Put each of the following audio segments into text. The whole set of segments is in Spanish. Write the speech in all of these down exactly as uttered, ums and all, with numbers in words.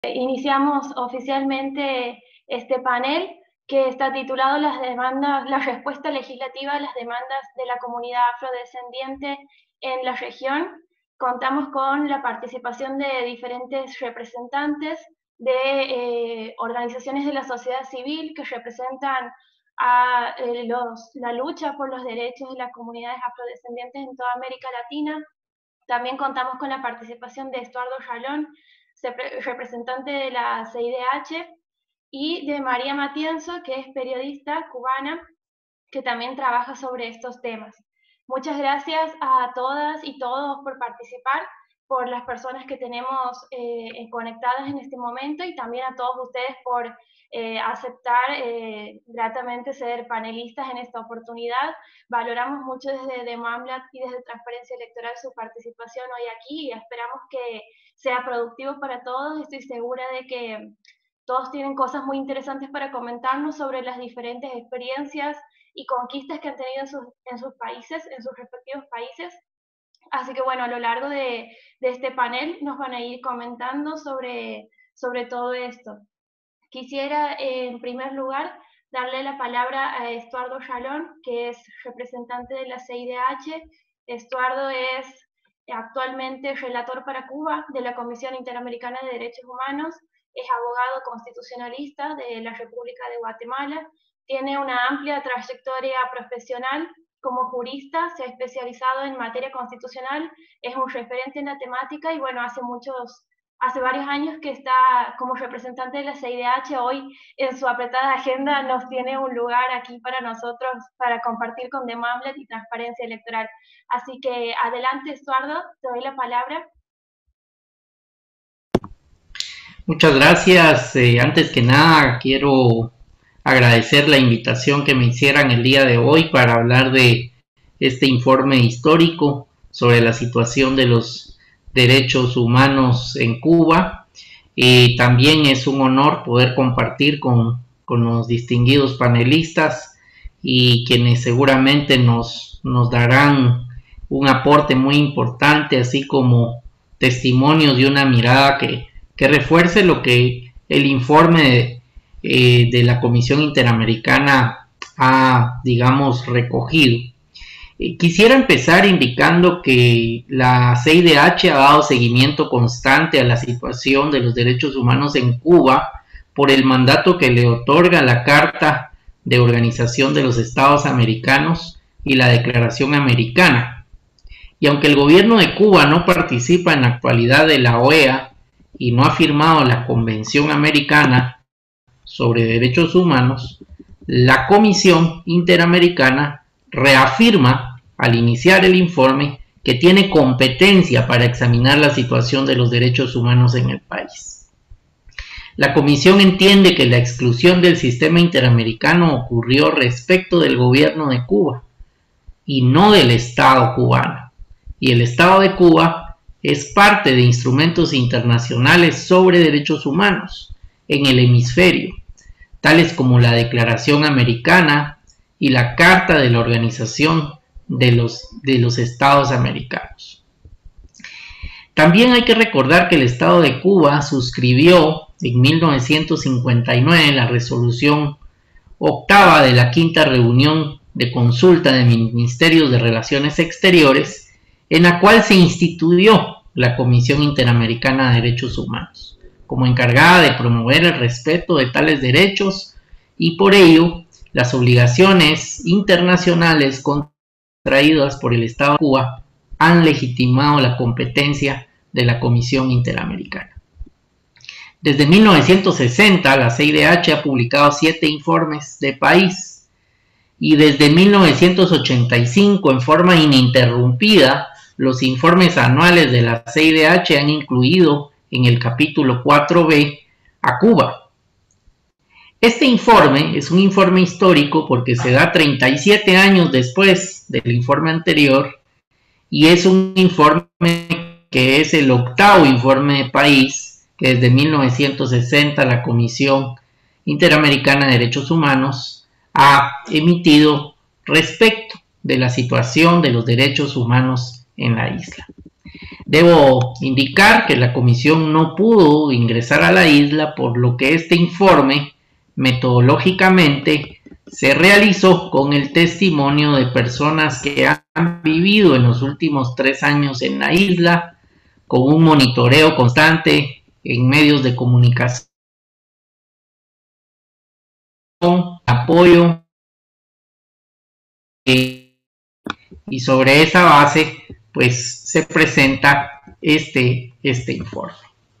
Iniciamos oficialmente este panel que está titulado Las demandas, la respuesta legislativa a las demandas de la comunidad afrodescendiente en la región. Contamos con la participación de diferentes representantes de eh, organizaciones de la sociedad civil que representan a eh, los, la lucha por los derechos de las comunidades afrodescendientes en toda América Latina. También contamos con la participación de Estuardo Jalón, representante de la C I D H, y de María Matienzo, que es periodista cubana, que también trabaja sobre estos temas. Muchas gracias a todas y todos por participar, por las personas que tenemos eh, conectadas en este momento, y también a todos ustedes por eh, aceptar eh, gratamente ser panelistas en esta oportunidad. Valoramos mucho desde Demamblat y desde Transparencia Electoral su participación hoy aquí, y esperamos que sea productivo para todos. Estoy segura de que todos tienen cosas muy interesantes para comentarnos sobre las diferentes experiencias y conquistas que han tenido en sus, en sus países, en sus respectivos países. Así que bueno, a lo largo de, de este panel nos van a ir comentando sobre, sobre todo esto. Quisiera, eh, en primer lugar, darle la palabra a Estuardo Jalón, que es representante de la C I D H. Estuardo es actualmente relator para Cuba de la Comisión Interamericana de Derechos Humanos, es abogado constitucionalista de la República de Guatemala, tiene una amplia trayectoria profesional como jurista, se ha especializado en materia constitucional, es un referente en la temática y bueno, hace muchos, hace varios años que está como representante de la C I D H. Hoy en su apretada agenda nos tiene un lugar aquí para nosotros, para compartir con Demamblat y Transparencia Electoral. Así que adelante, Estuardo, te doy la palabra. Muchas gracias. Eh, antes que nada, quiero agradecer la invitación que me hicieran el día de hoy para hablar de este informe histórico sobre la situación de los derechos humanos en Cuba. Y también es un honor poder compartir con, con los distinguidos panelistas y quienes seguramente nos, nos darán un aporte muy importante, así como testimonios y una mirada que que refuerce lo que el informe de, eh, de la Comisión Interamericana ha, digamos, recogido. Eh, quisiera empezar indicando que la C I D H ha dado seguimiento constante a la situación de los derechos humanos en Cuba por el mandato que le otorga la Carta de Organización de los Estados Americanos y la Declaración Americana. Y aunque el gobierno de Cuba no participa en la actualidad de la O E A, y no ha firmado la Convención Americana sobre Derechos Humanos, la Comisión Interamericana reafirma al iniciar el informe que tiene competencia para examinar la situación de los derechos humanos en el país. La Comisión entiende que la exclusión del sistema interamericano ocurrió respecto del gobierno de Cuba y no del Estado cubano, y el Estado de Cuba es parte de instrumentos internacionales sobre derechos humanos en el hemisferio, tales como la Declaración Americana y la Carta de la Organización de los, de los Estados Americanos. También hay que recordar que el Estado de Cuba suscribió en mil novecientos cincuenta y nueve la resolución octava de la quinta reunión de consulta de Ministerios de Relaciones Exteriores, en la cual se instituyó la Comisión Interamericana de Derechos Humanos como encargada de promover el respeto de tales derechos, y por ello las obligaciones internacionales contraídas por el Estado de Cuba han legitimado la competencia de la Comisión Interamericana. Desde mil novecientos sesenta la C I D H ha publicado siete informes de país, y desde mil novecientos ochenta y cinco en forma ininterrumpida los informes anuales de la C I D H han incluido en el capítulo cuatro B a Cuba. Este informe es un informe histórico porque se da treinta y siete años después del informe anterior, y es un informe que es el octavo informe de país que desde mil novecientos sesenta la Comisión Interamericana de Derechos Humanos ha emitido respecto de la situación de los derechos humanos en la isla. Debo indicar que la comisión no pudo ingresar a la isla, por lo que este informe metodológicamente se realizó con el testimonio de personas que han vivido en los últimos tres años en la isla, con un monitoreo constante en medios de comunicación, apoyo, y, y sobre esa base pues se presenta este, este informe.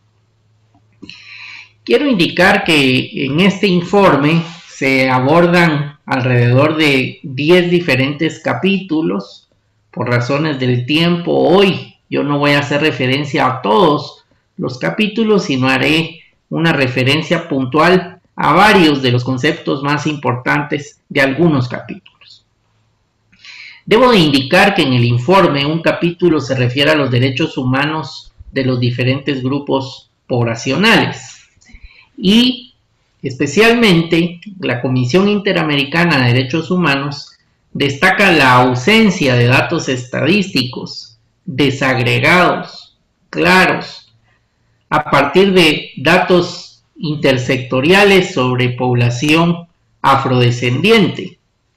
Quiero indicar que en este informe se abordan alrededor de diez diferentes capítulos. Por razones del tiempo, hoy yo no voy a hacer referencia a todos los capítulos, sino haré una referencia puntual a varios de los conceptos más importantes de algunos capítulos. Debo de indicar que en el informe un capítulo se refiere a los derechos humanos de los diferentes grupos poblacionales y especialmente la Comisión Interamericana de Derechos Humanos destaca la ausencia de datos estadísticos desagregados, claros, a partir de datos intersectoriales sobre población afrodescendiente.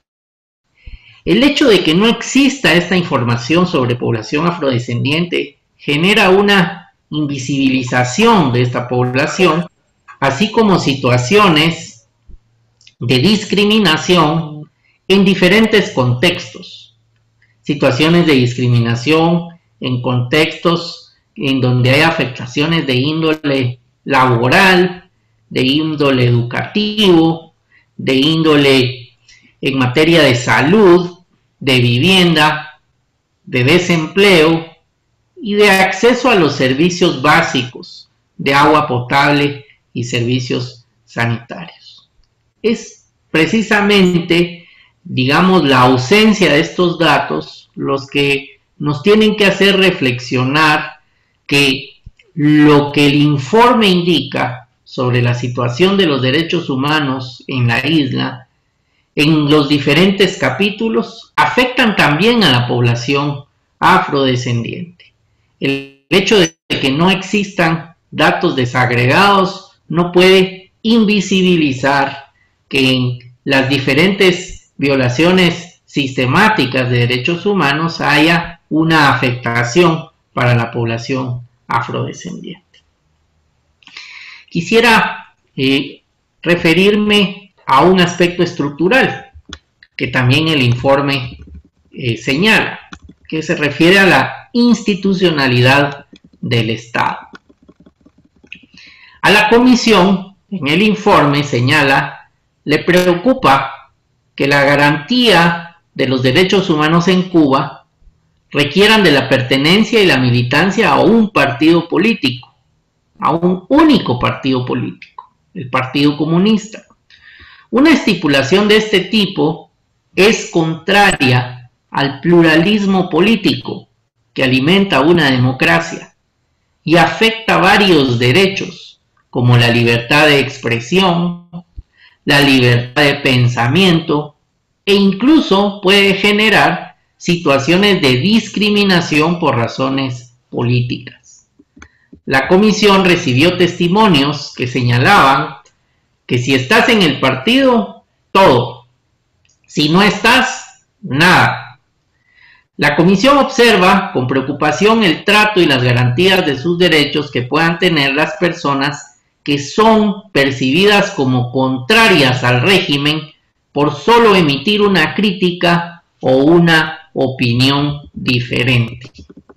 El hecho de que no exista esta información sobre población afrodescendiente genera una invisibilización de esta población, así como situaciones de discriminación en diferentes contextos. Situaciones de discriminación en contextos en donde hay afectaciones de índole laboral, de índole educativo, de índole en materia de salud, de vivienda, de desempleo y de acceso a los servicios básicos de agua potable y servicios sanitarios. Es precisamente, digamos, la ausencia de estos datos los que nos tienen que hacer reflexionar que lo que el informe indica sobre la situación de los derechos humanos en la isla, en los diferentes capítulos, afectan también a la población afrodescendiente. El hecho de que no existan datos desagregados no puede invisibilizar que en las diferentes violaciones sistemáticas de derechos humanos haya una afectación para la población afrodescendiente. Quisiera eh, referirme a un aspecto estructural que también el informe eh, señala, que se refiere a la institucionalidad del Estado. A la Comisión, en el informe señala, le preocupa que la garantía de los derechos humanos en Cuba requieran de la pertenencia y la militancia a un partido político, a un único partido político, el Partido Comunista. Una estipulación de este tipo es contraria al pluralismo político que alimenta una democracia y afecta varios derechos, como la libertad de expresión, la libertad de pensamiento, e incluso puede generar situaciones de discriminación por razones políticas. La comisión recibió testimonios que señalaban que si estás en el partido, todo. Si no estás, nada. La comisión observa con preocupación el trato y las garantías de sus derechos que puedan tener las personas que son percibidas como contrarias al régimen por solo emitir una crítica o una opinión diferente.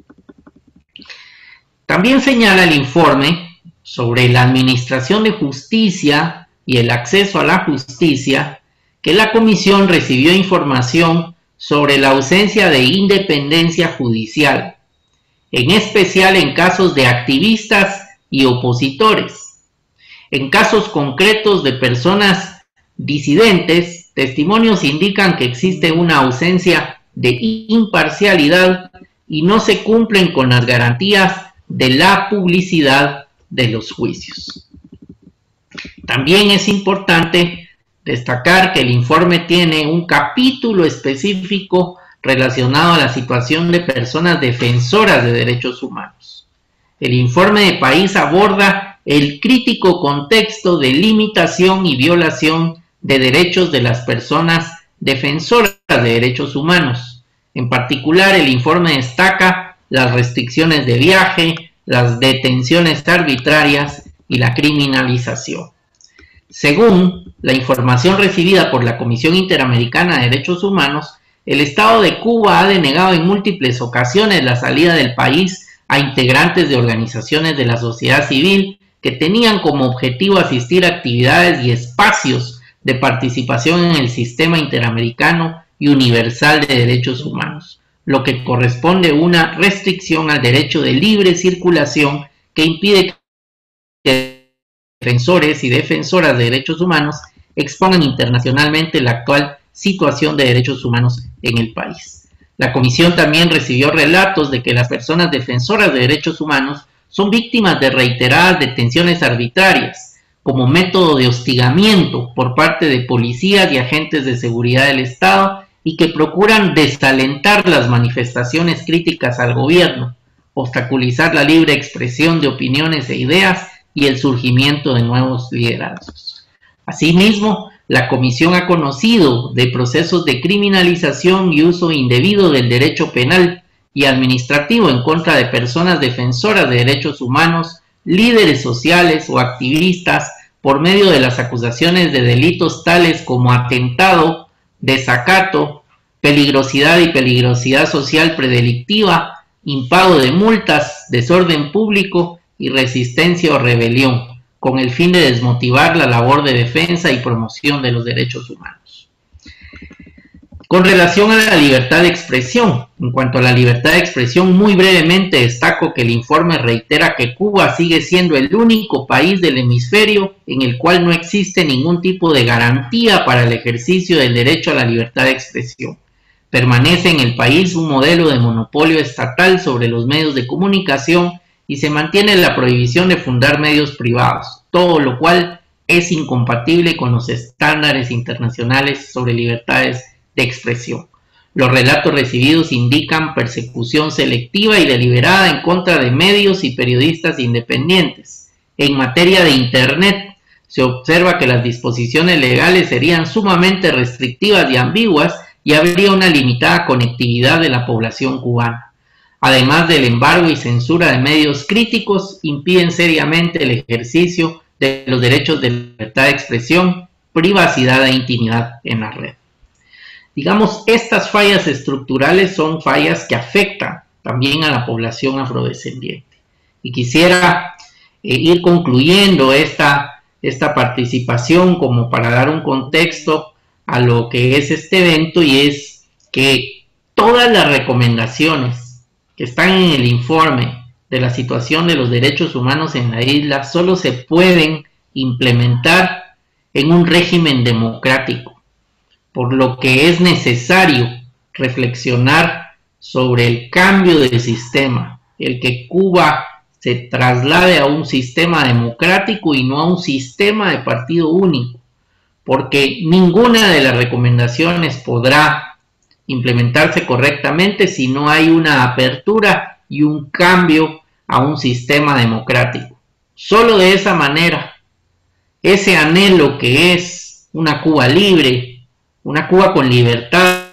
También señala el informe sobre la administración de justicia y el acceso a la justicia que la comisión recibió información sobre la ausencia de independencia judicial, en especial en casos de activistas y opositores. En casos concretos de personas disidentes, testimonios indican que existe una ausencia de imparcialidad y no se cumplen con las garantías de la publicidad de los juicios. También es importante destacar que el informe tiene un capítulo específico relacionado a la situación de personas defensoras de derechos humanos. El informe de país aborda el crítico contexto de limitación y violación de derechos de las personas defensoras de derechos humanos. En particular, el informe destaca las restricciones de viaje, las detenciones arbitrarias y la criminalización. Según la información recibida por la Comisión Interamericana de Derechos Humanos, el Estado de Cuba ha denegado en múltiples ocasiones la salida del país a integrantes de organizaciones de la sociedad civil que tenían como objetivo asistir a actividades y espacios de participación en el sistema interamericano y universal de derechos humanos, lo que corresponde a una restricción al derecho de libre circulación que impide que defensores y defensoras de derechos humanos expongan internacionalmente la actual situación de derechos humanos en el país. La comisión también recibió relatos de que las personas defensoras de derechos humanos son víctimas de reiteradas detenciones arbitrarias como método de hostigamiento por parte de policías y agentes de seguridad del Estado y que procuran desalentar las manifestaciones críticas al gobierno, obstaculizar la libre expresión de opiniones e ideas y el surgimiento de nuevos liderazgos. Asimismo, la Comisión ha conocido de procesos de criminalización y uso indebido del derecho penal y administrativo en contra de personas defensoras de derechos humanos, líderes sociales o activistas por medio de las acusaciones de delitos tales como atentado, desacato, peligrosidad y peligrosidad social predelictiva, impago de multas, desorden público y resistencia o rebelión, con el fin de desmotivar la labor de defensa y promoción de los derechos humanos. Con relación a la libertad de expresión, en cuanto a la libertad de expresión, muy brevemente destaco que el informe reitera que Cuba sigue siendo el único país del hemisferio en el cual no existe ningún tipo de garantía para el ejercicio del derecho a la libertad de expresión. Permanece en el país un modelo de monopolio estatal sobre los medios de comunicación y se mantiene la prohibición de fundar medios privados, todo lo cual es incompatible con los estándares internacionales sobre libertades de expresión. Los relatos recibidos indican persecución selectiva y deliberada en contra de medios y periodistas independientes. En materia de Internet, se observa que las disposiciones legales serían sumamente restrictivas y ambiguas y habría una limitada conectividad de la población cubana. Además del embargo y censura de medios críticos, impiden seriamente el ejercicio de los derechos de libertad de expresión, privacidad e intimidad en la red. Digamos, estas fallas estructurales son fallas que afectan también a la población afrodescendiente. Y quisiera eh, ir concluyendo esta, esta participación como para dar un contexto a lo que es este evento, y es que todas las recomendaciones que están en el informe de la situación de los derechos humanos en la isla solo se pueden implementar en un régimen democrático, por lo que es necesario reflexionar sobre el cambio de sistema, el que Cuba se traslade a un sistema democrático y no a un sistema de partido único, porque ninguna de las recomendaciones podrá implementarse correctamente si no hay una apertura y un cambio a un sistema democrático. Solo de esa manera, ese anhelo que es una Cuba libre, una Cuba con libertad,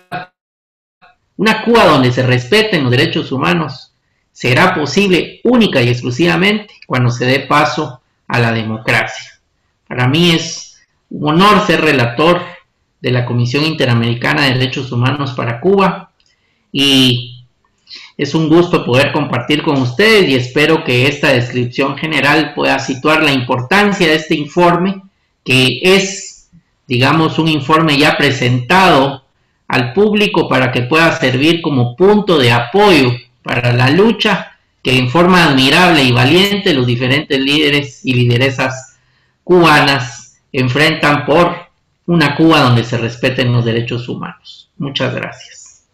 una Cuba donde se respeten los derechos humanos, será posible única y exclusivamente cuando se dé paso a la democracia. Para mí es un honor ser relator de la Comisión Interamericana de Derechos Humanos para Cuba y es un gusto poder compartir con ustedes y espero que esta descripción general pueda situar la importancia de este informe, que es, digamos, un informe ya presentado al público para que pueda servir como punto de apoyo para la lucha que en forma admirable y valiente los diferentes líderes y lideresas cubanas enfrentan por una Cuba donde se respeten los derechos humanos. Muchas gracias.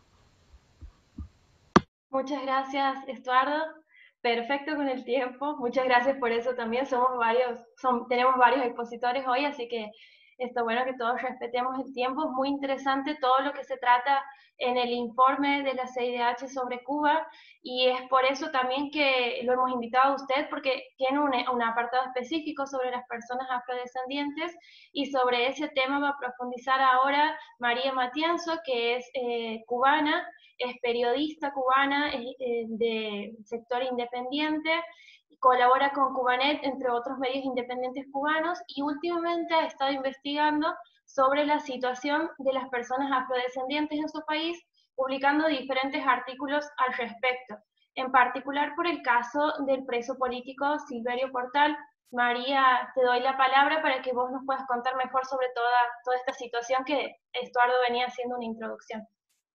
Muchas gracias, Estuardo. Perfecto con el tiempo. Muchas gracias por eso también. Somos varios, son, tenemos varios expositores hoy, así que está bueno que todos respetemos el tiempo. Es muy interesante todo lo que se trata en el informe de la C I D H sobre Cuba, y es por eso también que lo hemos invitado a usted, porque tiene un, un apartado específico sobre las personas afrodescendientes, y sobre ese tema va a profundizar ahora María Matienzo, que es eh, cubana, es periodista cubana, es eh, de sector independiente, colabora con Cubanet, entre otros medios independientes cubanos, y últimamente ha estado investigando sobre la situación de las personas afrodescendientes en su país, publicando diferentes artículos al respecto, en particular por el caso del preso político Silverio Portal. María, te doy la palabra para que vos nos puedas contar mejor sobre toda, toda esta situación que Estuardo venía haciendo una introducción.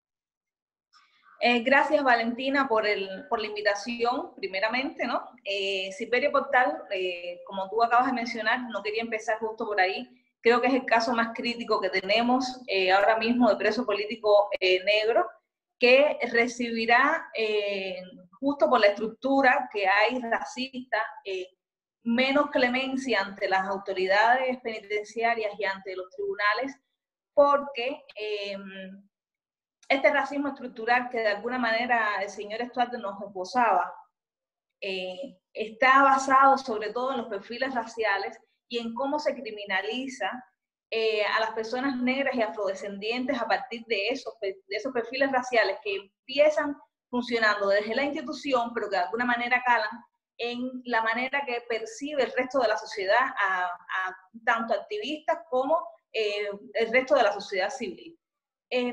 Eh, gracias, Valentina, por, el, por la invitación, primeramente, ¿no? Eh, Silverio Portal, eh, como tú acabas de mencionar, no quería empezar justo por ahí. Creo que es el caso más crítico que tenemos eh, ahora mismo de preso político eh, negro, que recibirá, eh, justo por la estructura que hay racista, eh, menos clemencia ante las autoridades penitenciarias y ante los tribunales, porque eh, este racismo estructural que de alguna manera el señor Estuardo nos esbozaba, eh, está basado sobre todo en los perfiles raciales y en cómo se criminaliza eh, a las personas negras y afrodescendientes a partir de esos, de esos perfiles raciales que empiezan funcionando desde la institución, pero que de alguna manera calan en la manera que percibe el resto de la sociedad, a, a tanto activistas como eh, el resto de la sociedad civil. Eh,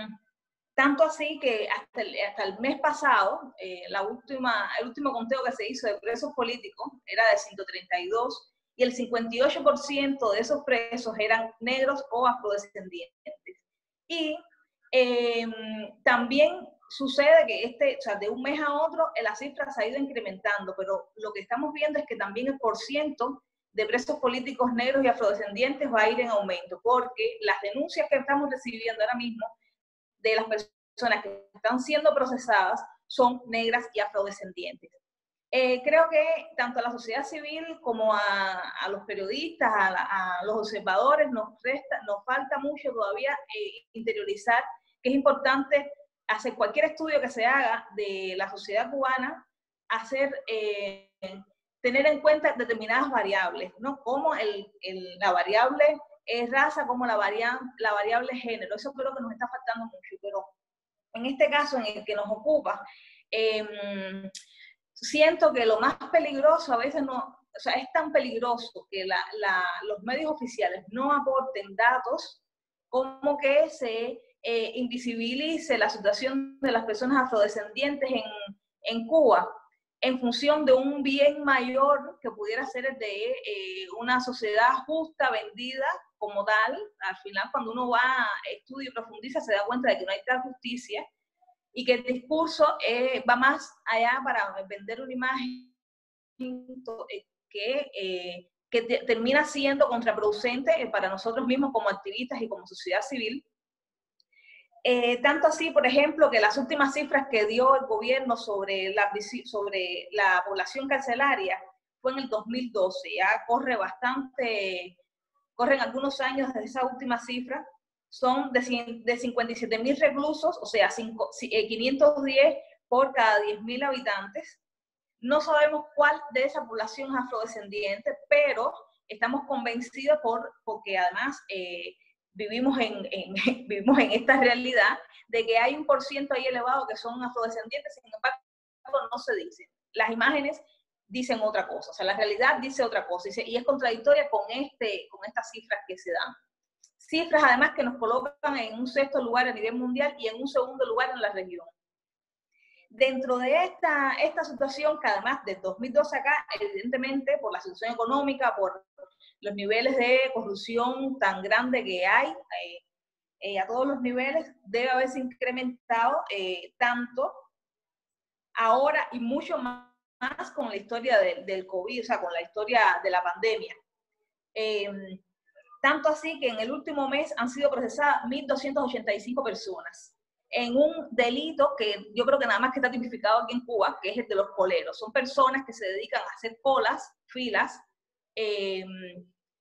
Tanto así que hasta el, hasta el mes pasado, eh, la última, el último conteo que se hizo de presos políticos era de ciento treinta y dos, y el cincuenta y ocho por ciento de esos presos eran negros o afrodescendientes. Y eh, también sucede que este, o sea, de un mes a otro la cifra se ha ido incrementando, pero lo que estamos viendo es que también el porciento de presos políticos negros y afrodescendientes va a ir en aumento, porque las denuncias que estamos recibiendo ahora mismo de las personas que están siendo procesadas son negras y afrodescendientes. Eh, creo que tanto a la sociedad civil como a, a los periodistas, a, la, a los observadores, nos, resta, nos falta mucho todavía eh, interiorizar que es importante hacer cualquier estudio que se haga de la sociedad cubana, hacer, eh, tener en cuenta determinadas variables, ¿no? Como el, el, la variable es raza, como la, varian, la variable género. Eso creo que nos está faltando mucho, pero en este caso en el que nos ocupa, eh, siento que lo más peligroso a veces no, o sea, es tan peligroso que la, la, los medios oficiales no aporten datos como que se eh, invisibilice la situación de las personas afrodescendientes en, en Cuba en función de un bien mayor que pudiera ser el de eh, una sociedad justa, vendida como tal. Al final, cuando uno va, estudia y profundiza, se da cuenta de que no hay tal justicia y que el discurso eh, va más allá para vender una imagen que, eh, que te, termina siendo contraproducente para nosotros mismos como activistas y como sociedad civil. Eh, tanto así, por ejemplo, que las últimas cifras que dio el gobierno sobre la, sobre la población carcelaria fue en el dos mil doce, ya corre bastante, corren algunos años desde esa última cifra, son de, de cincuenta y siete mil reclusos, o sea, cinco, eh, quinientos diez por cada diez mil habitantes. No sabemos cuál de esa población es afrodescendiente, pero estamos convencidos por, porque además eh, vivimos en, en, vivimos en esta realidad de que hay un por ciento ahí elevado que son afrodescendientes, sin embargo no se dice. Las imágenes dicen otra cosa, o sea, la realidad dice otra cosa, y es contradictoria con, este, con estas cifras que se dan. Cifras además que nos colocan en un sexto lugar a nivel mundial y en un segundo lugar en la región. Dentro de esta, esta situación, que además del dos mil doce acá, evidentemente por la situación económica, por los niveles de corrupción tan grande que hay, eh, eh, a todos los niveles, debe haberse incrementado eh, tanto ahora y mucho más, más con la historia de, del COVID, o sea, con la historia de la pandemia. Eh, tanto así que en el último mes han sido procesadas mil doscientas ochenta y cinco personas en un delito que yo creo que nada más que está tipificado aquí en Cuba, que es el de los coleros. Son personas que se dedican a hacer colas, filas, eh,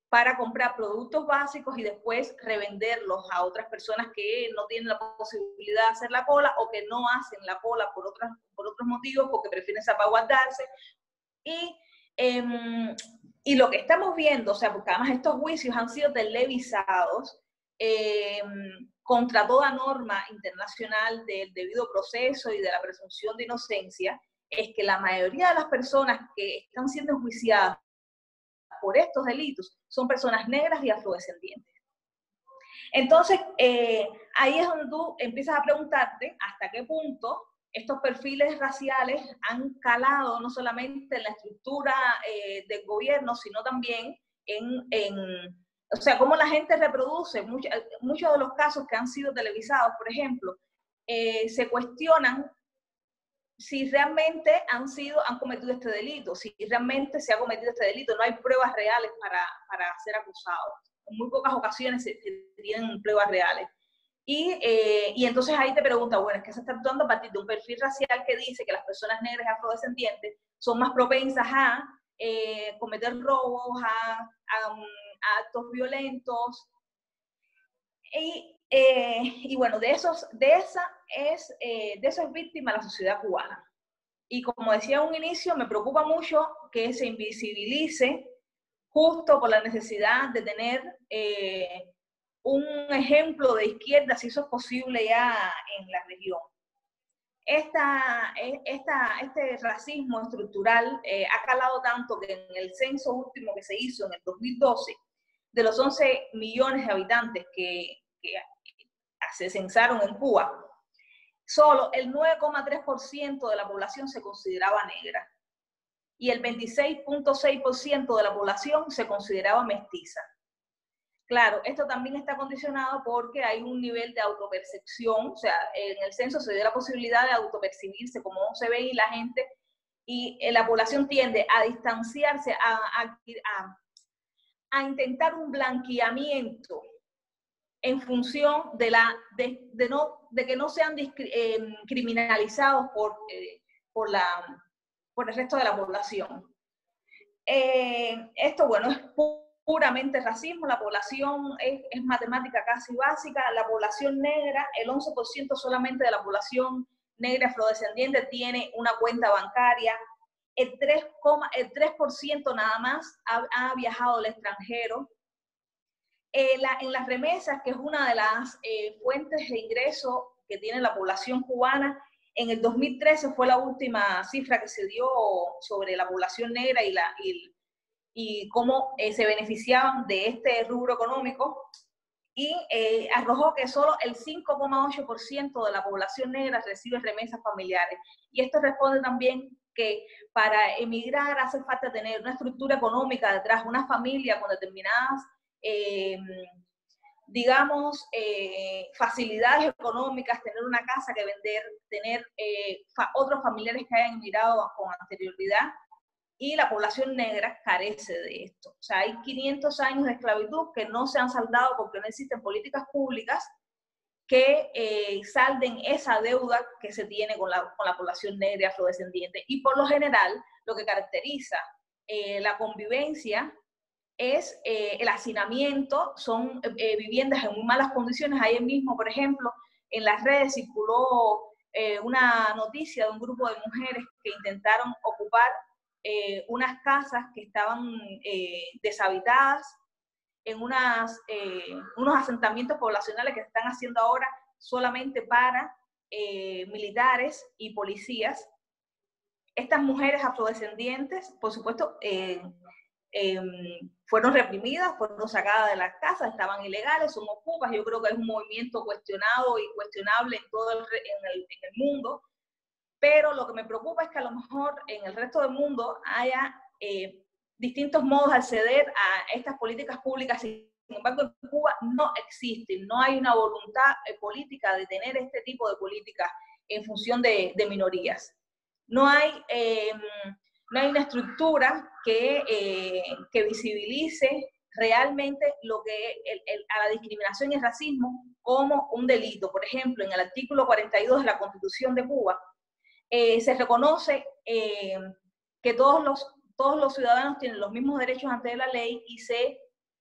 para comprar productos básicos y después revenderlos a otras personas que no tienen la posibilidad de hacer la cola o que no hacen la cola por, otras, por otros motivos, porque prefieren salvaguardarse. Y, eh, y lo que estamos viendo, o sea, porque además estos juicios han sido televisados eh, contra toda norma internacional del debido proceso y de la presunción de inocencia, es que la mayoría de las personas que están siendo enjuiciadas por estos delitos son personas negras y afrodescendientes. Entonces, eh, ahí es donde tú empiezas a preguntarte hasta qué punto estos perfiles raciales han calado no solamente en la estructura eh, del gobierno, sino también en, en, o sea, cómo la gente reproduce. Muchos, muchos de los casos que han sido televisados, por ejemplo, eh, se cuestionan si realmente han sido, han cometido este delito, si realmente se ha cometido este delito. No hay pruebas reales para, para ser acusados. En muy pocas ocasiones se, se tienen pruebas reales. Y, eh, y entonces ahí te pregunta, bueno, es que se está actuando a partir de un perfil racial que dice que las personas negras y afrodescendientes son más propensas a eh, cometer robos, a, a, a actos violentos. Y, eh, y bueno, de, esos, de, esa es, eh, de eso es víctima la sociedad cubana. Y como decía en un inicio, me preocupa mucho que se invisibilice justo por la necesidad de tener eh, un ejemplo de izquierda, si eso es posible ya en la región. Esta, esta, este racismo estructural eh, ha calado tanto que en el censo último que se hizo en el dos mil doce, de los once millones de habitantes que, que se censaron en Cuba, solo el nueve coma tres por ciento de la población se consideraba negra y el veintiséis punto seis por ciento de la población se consideraba mestiza. Claro, esto también está condicionado porque hay un nivel de autopercepción, o sea, en el censo se dio la posibilidad de autopercibirse como se ve y la gente, y la población tiende a distanciarse, a, a, a, a intentar un blanqueamiento en función de, la, de, de, no, de que no sean eh, criminalizados por, eh, por, la, por el resto de la población. Eh, esto, bueno, es puramente racismo. La población es, es matemática casi básica. La población negra, el once por ciento solamente de la población negra afrodescendiente tiene una cuenta bancaria. El tres por ciento nada más ha, ha viajado al extranjero. Eh, la, en las remesas, que es una de las eh, fuentes de ingreso que tiene la población cubana, en el dos mil trece fue la última cifra que se dio sobre la población negra y, la, y, y cómo eh, se beneficiaban de este rubro económico, y eh, arrojó que solo el cinco coma ocho por ciento de la población negra recibe remesas familiares. Y esto responde también que para emigrar hace falta tener una estructura económica detrás, una familia con determinadas Eh, digamos, eh, facilidades económicas, tener una casa que vender, tener eh, fa otros familiares que hayan emigrado con anterioridad, y la población negra carece de esto. O sea, hay quinientos años de esclavitud que no se han saldado porque no existen políticas públicas que eh, salden esa deuda que se tiene con la, con la población negra y afrodescendiente. Y por lo general, lo que caracteriza eh, la convivencia es eh, el hacinamiento, son eh, viviendas en muy malas condiciones. Ayer mismo, por ejemplo, en las redes circuló eh, una noticia de un grupo de mujeres que intentaron ocupar eh, unas casas que estaban eh, deshabitadas en unas, eh, unos asentamientos poblacionales que se están haciendo ahora solamente para eh, militares y policías. Estas mujeres afrodescendientes, por supuesto, eh, Eh, fueron reprimidas, fueron sacadas de las casas, estaban ilegales, son ocupas. Yo creo que es un movimiento cuestionado y cuestionable en todo el, en el, en el mundo, pero lo que me preocupa es que a lo mejor en el resto del mundo haya eh, distintos modos de acceder a estas políticas públicas. Sin embargo, en Cuba no existen, no hay una voluntad eh, política de tener este tipo de políticas en función de, de minorías. No hay... Eh, No hay una estructura que, eh, que visibilice realmente lo que el, el, a la discriminación y el racismo como un delito. Por ejemplo, en el artículo cuarenta y dos de la Constitución de Cuba eh, se reconoce eh, que todos los, todos los ciudadanos tienen los mismos derechos ante la ley, y se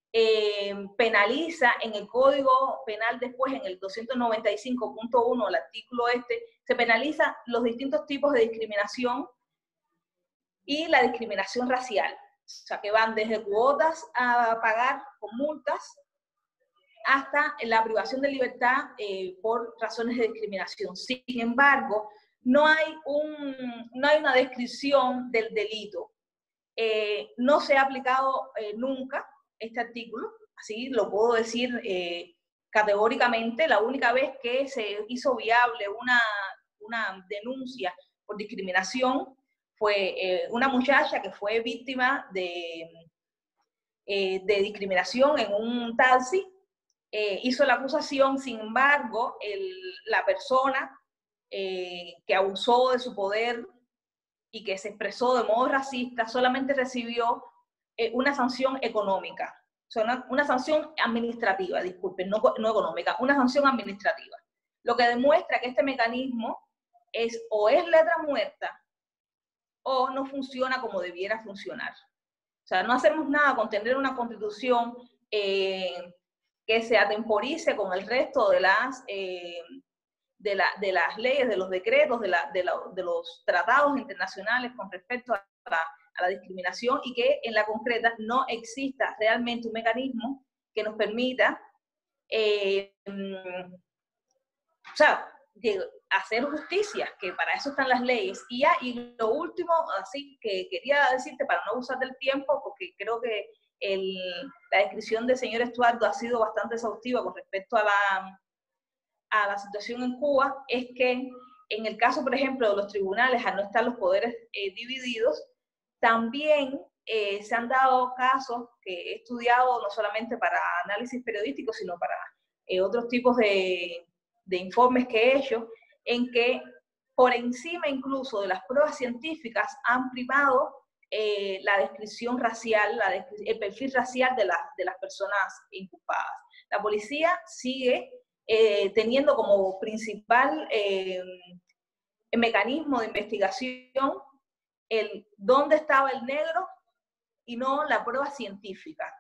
eh, penaliza en el Código Penal después, en el doscientos noventa y cinco punto uno, el artículo este, se penaliza los distintos tipos de discriminación y la discriminación racial. O sea, que van desde cuotas a pagar con multas hasta la privación de libertad eh, por razones de discriminación. Sin embargo, no hay, un, no hay una descripción del delito. Eh, no se ha aplicado eh, nunca este artículo, así lo puedo decir eh, categóricamente. La única vez que se hizo viable una, una denuncia por discriminación fue eh, una muchacha que fue víctima de, eh, de discriminación en un taxi. Eh, hizo la acusación, sin embargo, el, la persona eh, que abusó de su poder y que se expresó de modo racista solamente recibió eh, una sanción económica, o sea, una, una sanción administrativa, disculpen, no, no económica, una sanción administrativa. Lo que demuestra que este mecanismo es o es letra muerta o no funciona como debiera funcionar. O sea, no hacemos nada con tener una constitución eh, que se atemporice con el resto de las, eh, de, la, de las leyes, de los decretos, de, la, de, la, de los tratados internacionales con respecto a la, a la discriminación, y que en la concreta no exista realmente un mecanismo que nos permita eh, o sea, de hacer justicia, que para eso están las leyes. Y ya, y lo último, así que quería decirte, para no usar del tiempo, porque creo que el, la descripción del señor Estuardo ha sido bastante exhaustiva con respecto a la, a la situación en Cuba, es que en el caso, por ejemplo, de los tribunales, al no estar los poderes eh, divididos, también eh, se han dado casos que he estudiado no solamente para análisis periodístico, sino para eh, otros tipos de, de informes que he hecho, en que por encima incluso de las pruebas científicas han primado eh, la descripción racial, la descri el perfil racial de, la, de las personas inculpadas. La policía sigue eh, teniendo como principal eh, mecanismo de investigación el dónde estaba el negro y no la prueba científica.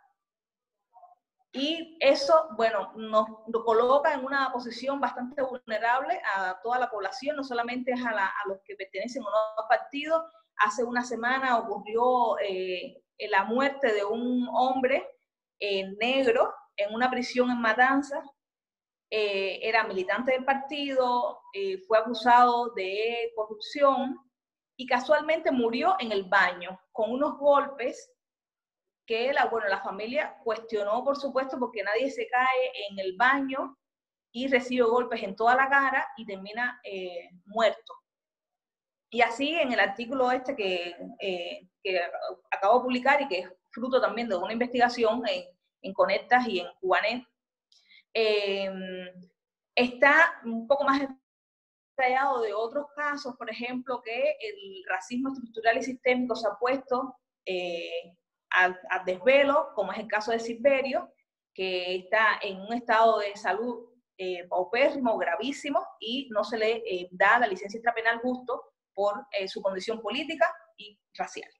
Y eso, bueno, nos, nos coloca en una posición bastante vulnerable a toda la población, no solamente a, la, a los que pertenecen a unos partidos. Hace una semana ocurrió eh, la muerte de un hombre eh, negro en una prisión en Matanzas. Eh, era militante del partido, eh, fue acusado de corrupción y casualmente murió en el baño con unos golpes que la, bueno, la familia cuestionó, por supuesto, porque nadie se cae en el baño y recibe golpes en toda la cara y termina eh, muerto. Y así en el artículo este que, eh, que acabo de publicar y que es fruto también de una investigación en, en Conectas y en Cubanet, eh, está un poco más detallado de otros casos, por ejemplo, que el racismo estructural y sistémico se ha puesto eh, al, al desvelo, como es el caso de Silverio, que está en un estado de salud eh, paupérrimo, gravísimo, y no se le eh, da la licencia extrapenal justo por eh, su condición política y racial.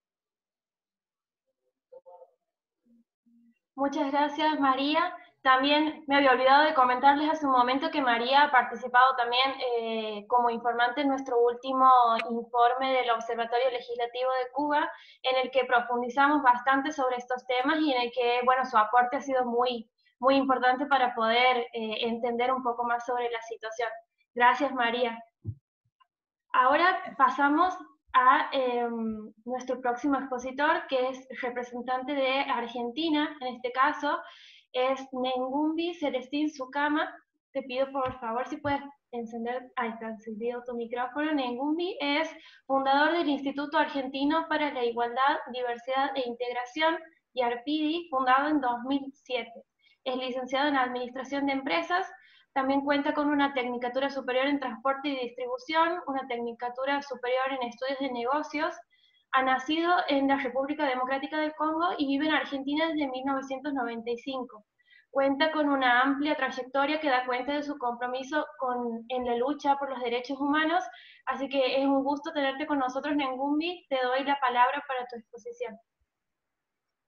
Muchas gracias, María. También me había olvidado de comentarles hace un momento que María ha participado también eh, como informante en nuestro último informe del Observatorio Legislativo de Cuba, en el que profundizamos bastante sobre estos temas y en el que, bueno, su aporte ha sido muy, muy importante para poder eh, entender un poco más sobre la situación. Gracias, María. Ahora pasamos a eh, nuestro próximo expositor, que es representante de Argentina, en este caso, es Nengumbi Celestín Sukama. Te pido por favor si puedes encender, ahí está encendido tu micrófono. Nengumbi es fundador del Instituto Argentino para la Igualdad, Diversidad e Integración, y ARPIDI, fundado en dos mil siete. Es licenciado en Administración de Empresas. También cuenta con una tecnicatura superior en Transporte y Distribución, una tecnicatura superior en Estudios de Negocios. Ha nacido en la República Democrática del Congo y vive en Argentina desde mil novecientos noventa y cinco. Cuenta con una amplia trayectoria que da cuenta de su compromiso con, en la lucha por los derechos humanos, así que es un gusto tenerte con nosotros, Nengumbi. Te doy la palabra para tu exposición.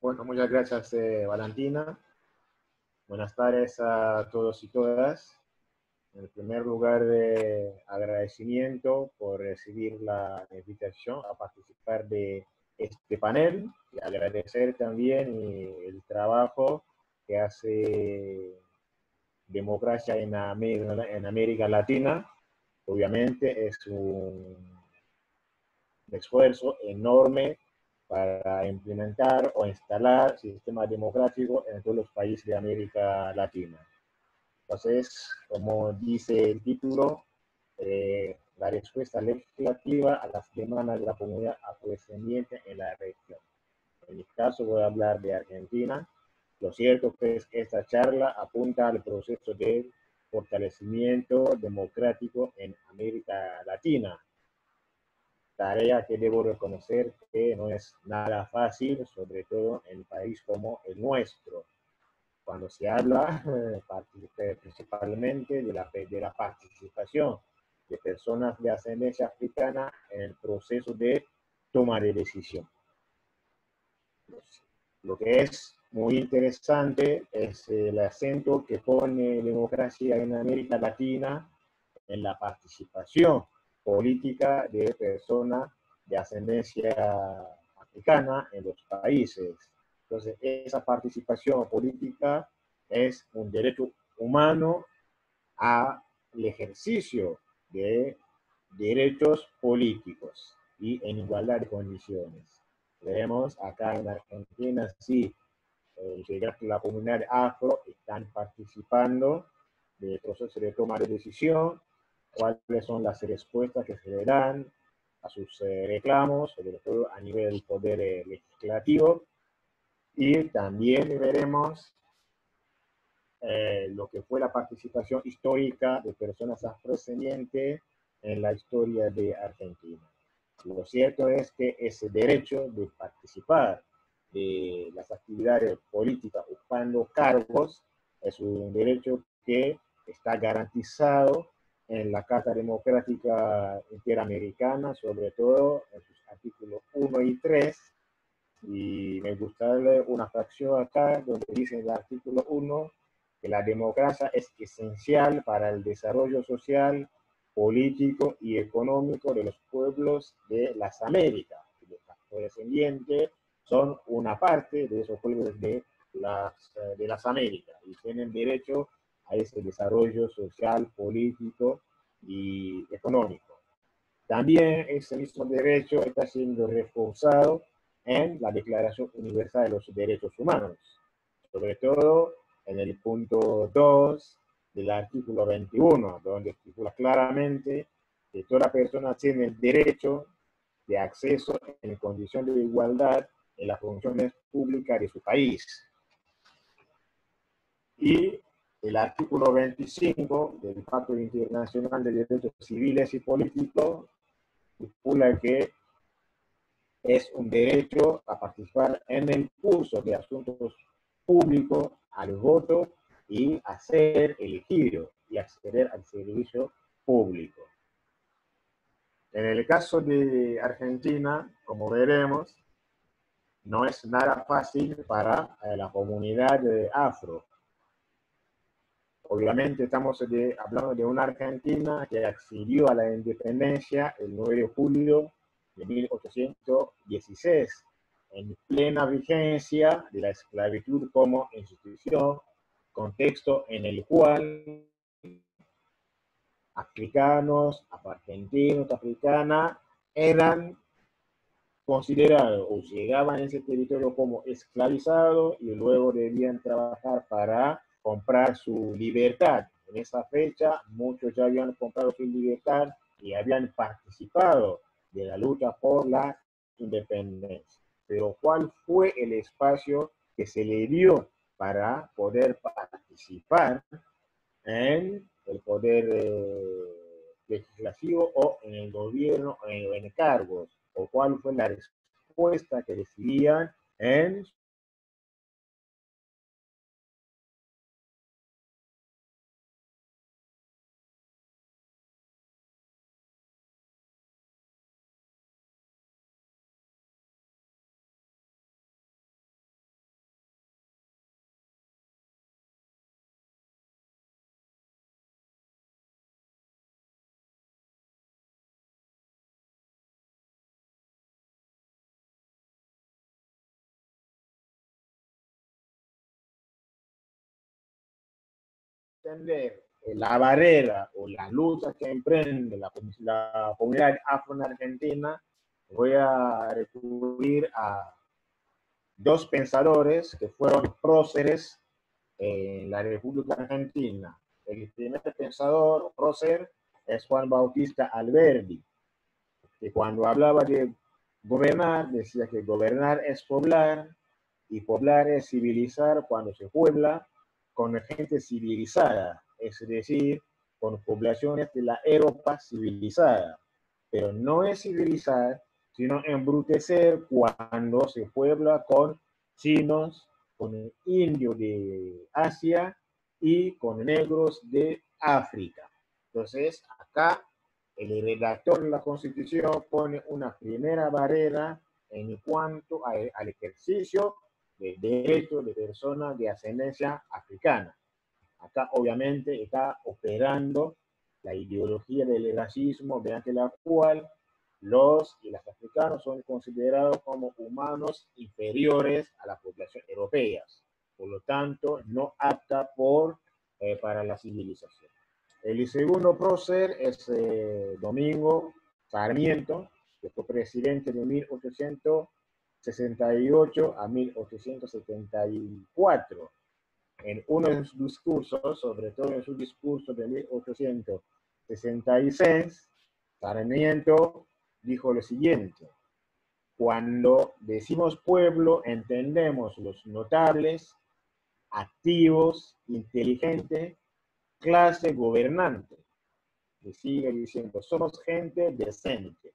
Bueno, muchas gracias, eh, Valentina. Buenas tardes a todos y todas. En primer lugar, eh, agradecimiento por recibir la invitación a participar de este panel y agradecer también eh, el trabajo que hace Democracia en América, en América Latina. Obviamente es un esfuerzo enorme para implementar o instalar sistemas democráticos en todos los países de América Latina. Entonces, como dice el título, eh, la respuesta legislativa a las demandas de la comunidad afrodescendiente en la región. En mi caso voy a hablar de Argentina. Lo cierto es que esta charla apunta al proceso de fortalecimiento democrático en América Latina. Tarea que debo reconocer que no es nada fácil, sobre todo en un país como el nuestro, cuando se habla eh, principalmente de la, de la participación de personas de ascendencia africana en el proceso de toma de decisión. Lo que es muy interesante es el acento que pone democracia en América Latina en la participación política de personas de ascendencia africana en los países. Entonces, esa participación política es un derecho humano al ejercicio de derechos políticos y en igualdad de condiciones. Vemos acá en Argentina, sí, integrantes de la comunidad afro están participando del proceso de toma de decisión, cuáles son las respuestas que se le dan a sus eh, reclamos, sobre todo a nivel del poder eh, legislativo, y también veremos eh, lo que fue la participación histórica de personas afrodescendientes en la historia de Argentina. Lo cierto es que ese derecho de participar de las actividades políticas ocupando cargos es un derecho que está garantizado en la Carta Democrática Interamericana, sobre todo en sus artículos uno y tres, y me gustaría una fracción acá donde dice en el artículo uno que la democracia es esencial para el desarrollo social, político y económico de los pueblos de las Américas. Los afrodescendientes son una parte de esos pueblos de las, de las Américas y tienen derecho a ese desarrollo social, político y económico. También ese mismo derecho está siendo reforzado en la Declaración Universal de los Derechos Humanos, sobre todo en el punto dos del artículo veintiuno, donde estipula claramente que toda persona tiene el derecho de acceso en condición de igualdad en las funciones públicas de su país. Y el artículo veinticinco del Pacto Internacional de Derechos Civiles y Políticos estipula que es un derecho a participar en el curso de asuntos públicos, al voto y a ser elegido y acceder al servicio público. En el caso de Argentina, como veremos, no es nada fácil para eh, la comunidad de afro. Obviamente estamos de, hablando de una Argentina que accedió a la independencia el nueve de julio de mil ochocientos dieciséis, en plena vigencia de la esclavitud como institución, contexto en el cual africanos, argentinos, africanas, eran considerados o llegaban a ese territorio como esclavizados y luego debían trabajar para comprar su libertad. En esa fecha muchos ya habían comprado su libertad y habían participado de la lucha por la independencia. Pero ¿cuál fue el espacio que se le dio para poder participar en el poder eh, legislativo o en el gobierno, en, en cargos? ¿O cuál fue la respuesta que recibían en entender la barrera o la lucha que emprende la, la comunidad afro-argentina, voy a recurrir a dos pensadores que fueron próceres en la República Argentina. El primer pensador prócer es Juan Bautista Alberdi, que cuando hablaba de gobernar, decía que gobernar es poblar, y poblar es civilizar cuando se puebla con gente civilizada, es decir, con poblaciones de la Europa civilizada. Pero no es civilizar, sino embrutecer cuando se puebla con chinos, con indios de Asia y con negros de África. Entonces, acá el redactor de la Constitución pone una primera barrera en cuanto a, al ejercicio del derecho de personas de ascendencia africana. Acá obviamente está operando la ideología del racismo mediante la cual los y las africanos son considerados como humanos inferiores a la población europea, por lo tanto no apta por, eh, para la civilización. El segundo prócer es eh, Domingo Sarmiento, que fue presidente de mil ochocientos sesenta y ocho a mil ochocientos setenta y cuatro. En uno de sus discursos, sobre todo en su discurso de mil ochocientos sesenta y seis, Sarmiento dijo lo siguiente: cuando decimos pueblo, entendemos los notables, activos, inteligentes, clase gobernante. Y sigue diciendo, somos gente decente.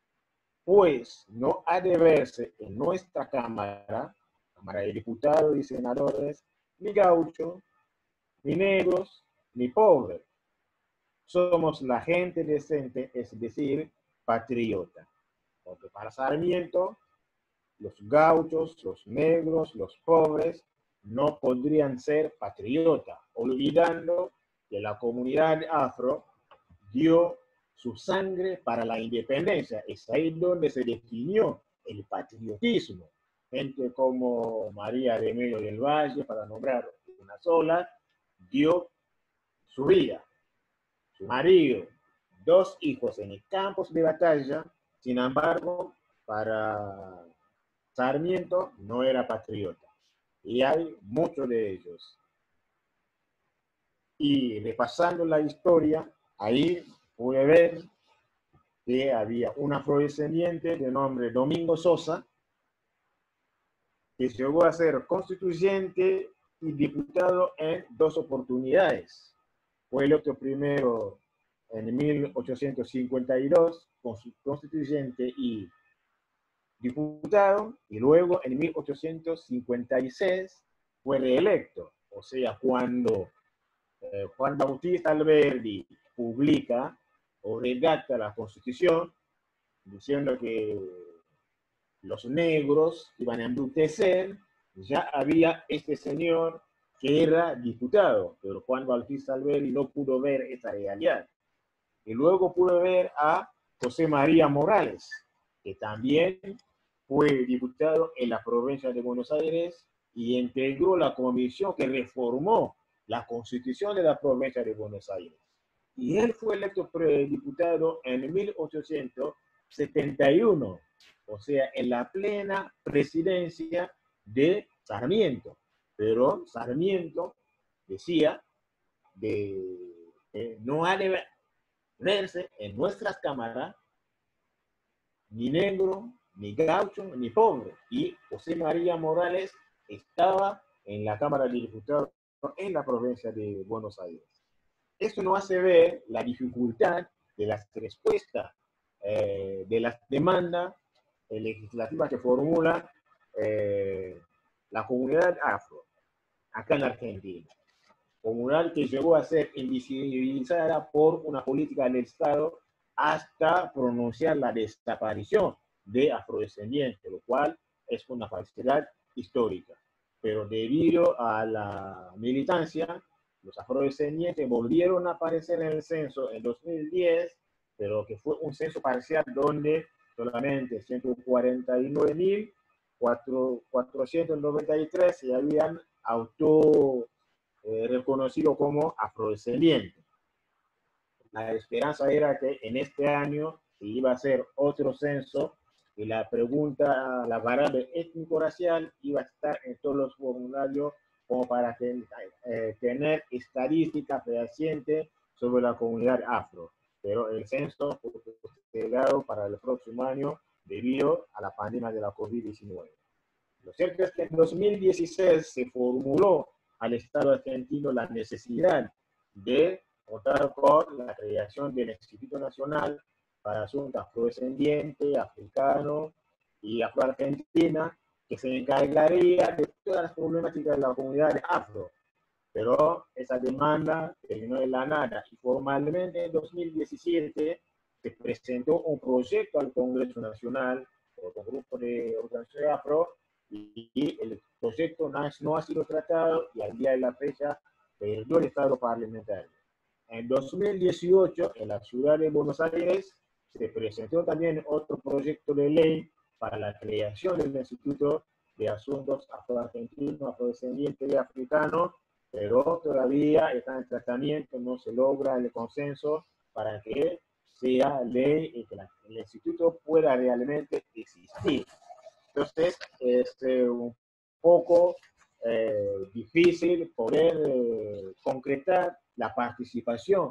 Pues no ha de verse en nuestra Cámara, Cámara de Diputados y Senadores, ni gauchos, ni negros, ni pobres. Somos la gente decente, es decir, patriota. Porque para Sarmiento, los gauchos, los negros, los pobres, no podrían ser patriotas, olvidando que la comunidad afro dio su sangre para la independencia. Es ahí donde se definió el patriotismo. Gente como María de Medio del Valle, para nombrar una sola, dio su vida, su marido, dos hijos en campos de batalla. Sin embargo, para Sarmiento no era patriota. Y hay muchos de ellos. Y repasando la historia, ahí pude ver que había un afrodescendiente de nombre Domingo Sosa, que llegó a ser constituyente y diputado en dos oportunidades. Fue electo primero en mil ochocientos cincuenta y dos, constituyente y diputado, y luego en mil ochocientos cincuenta y seis fue reelecto. O sea, cuando eh, Juan Bautista Alberdi publica o redacta la Constitución diciendo que los negros iban a embrutecer, ya había este señor que era diputado, pero Juan Bautista Alberdi no pudo ver esa realidad. Y luego pudo ver a José María Morales, que también fue diputado en la provincia de Buenos Aires y integró la comisión que reformó la Constitución de la provincia de Buenos Aires. Y él fue electo diputado en mil ochocientos setenta y uno, o sea, en la plena presidencia de Sarmiento. Pero Sarmiento decía de, que no ha de verse en nuestras cámaras ni negro, ni gaucho, ni pobre. Y José María Morales estaba en la Cámara de Diputados en la provincia de Buenos Aires. Esto nos hace ver la dificultad de las respuestas, eh, de las demandas eh, legislativas que formula eh, la comunidad afro, acá en Argentina. Comunidad que llegó a ser invisibilizada por una política del Estado hasta pronunciar la desaparición de afrodescendientes, lo cual es una falsedad histórica. Pero debido a la militancia, los afrodescendientes volvieron a aparecer en el censo en dos mil diez, pero que fue un censo parcial donde solamente ciento cuarenta y nueve mil cuatrocientos noventa y tres se habían auto eh, reconocido como afrodescendiente. La esperanza era que en este año se iba a hacer otro censo y la pregunta, la variable étnico-racial iba a estar en todos los formularios como para que, eh, tener estadísticas fehacientes sobre la comunidad afro. Pero el censo fue postergado para el próximo año debido a la pandemia de la COVID diecinueve. Lo cierto es que en dos mil dieciséis se formuló al Estado argentino la necesidad de contar con la creación del Instituto Nacional para Asuntos Afrodescendientes, Africanos y Afroargentina, que se encargaría de todas las problemáticas de la comunidad afro. Pero esa demanda terminó en la nada y formalmente en dos mil diecisiete se presentó un proyecto al Congreso Nacional por un grupo de organizaciones afro y el proyecto no ha sido tratado y al día de la fecha perdió el estado parlamentario. En dos mil dieciocho, en la ciudad de Buenos Aires, se presentó también otro proyecto de ley para la creación del Instituto de Asuntos Afroargentinos, Afrodescendientes y Africanos, pero todavía está en tratamiento, no se logra el consenso para que sea ley y que la, el instituto pueda realmente existir. Entonces, es eh, un poco eh, difícil poder eh, concretar la participación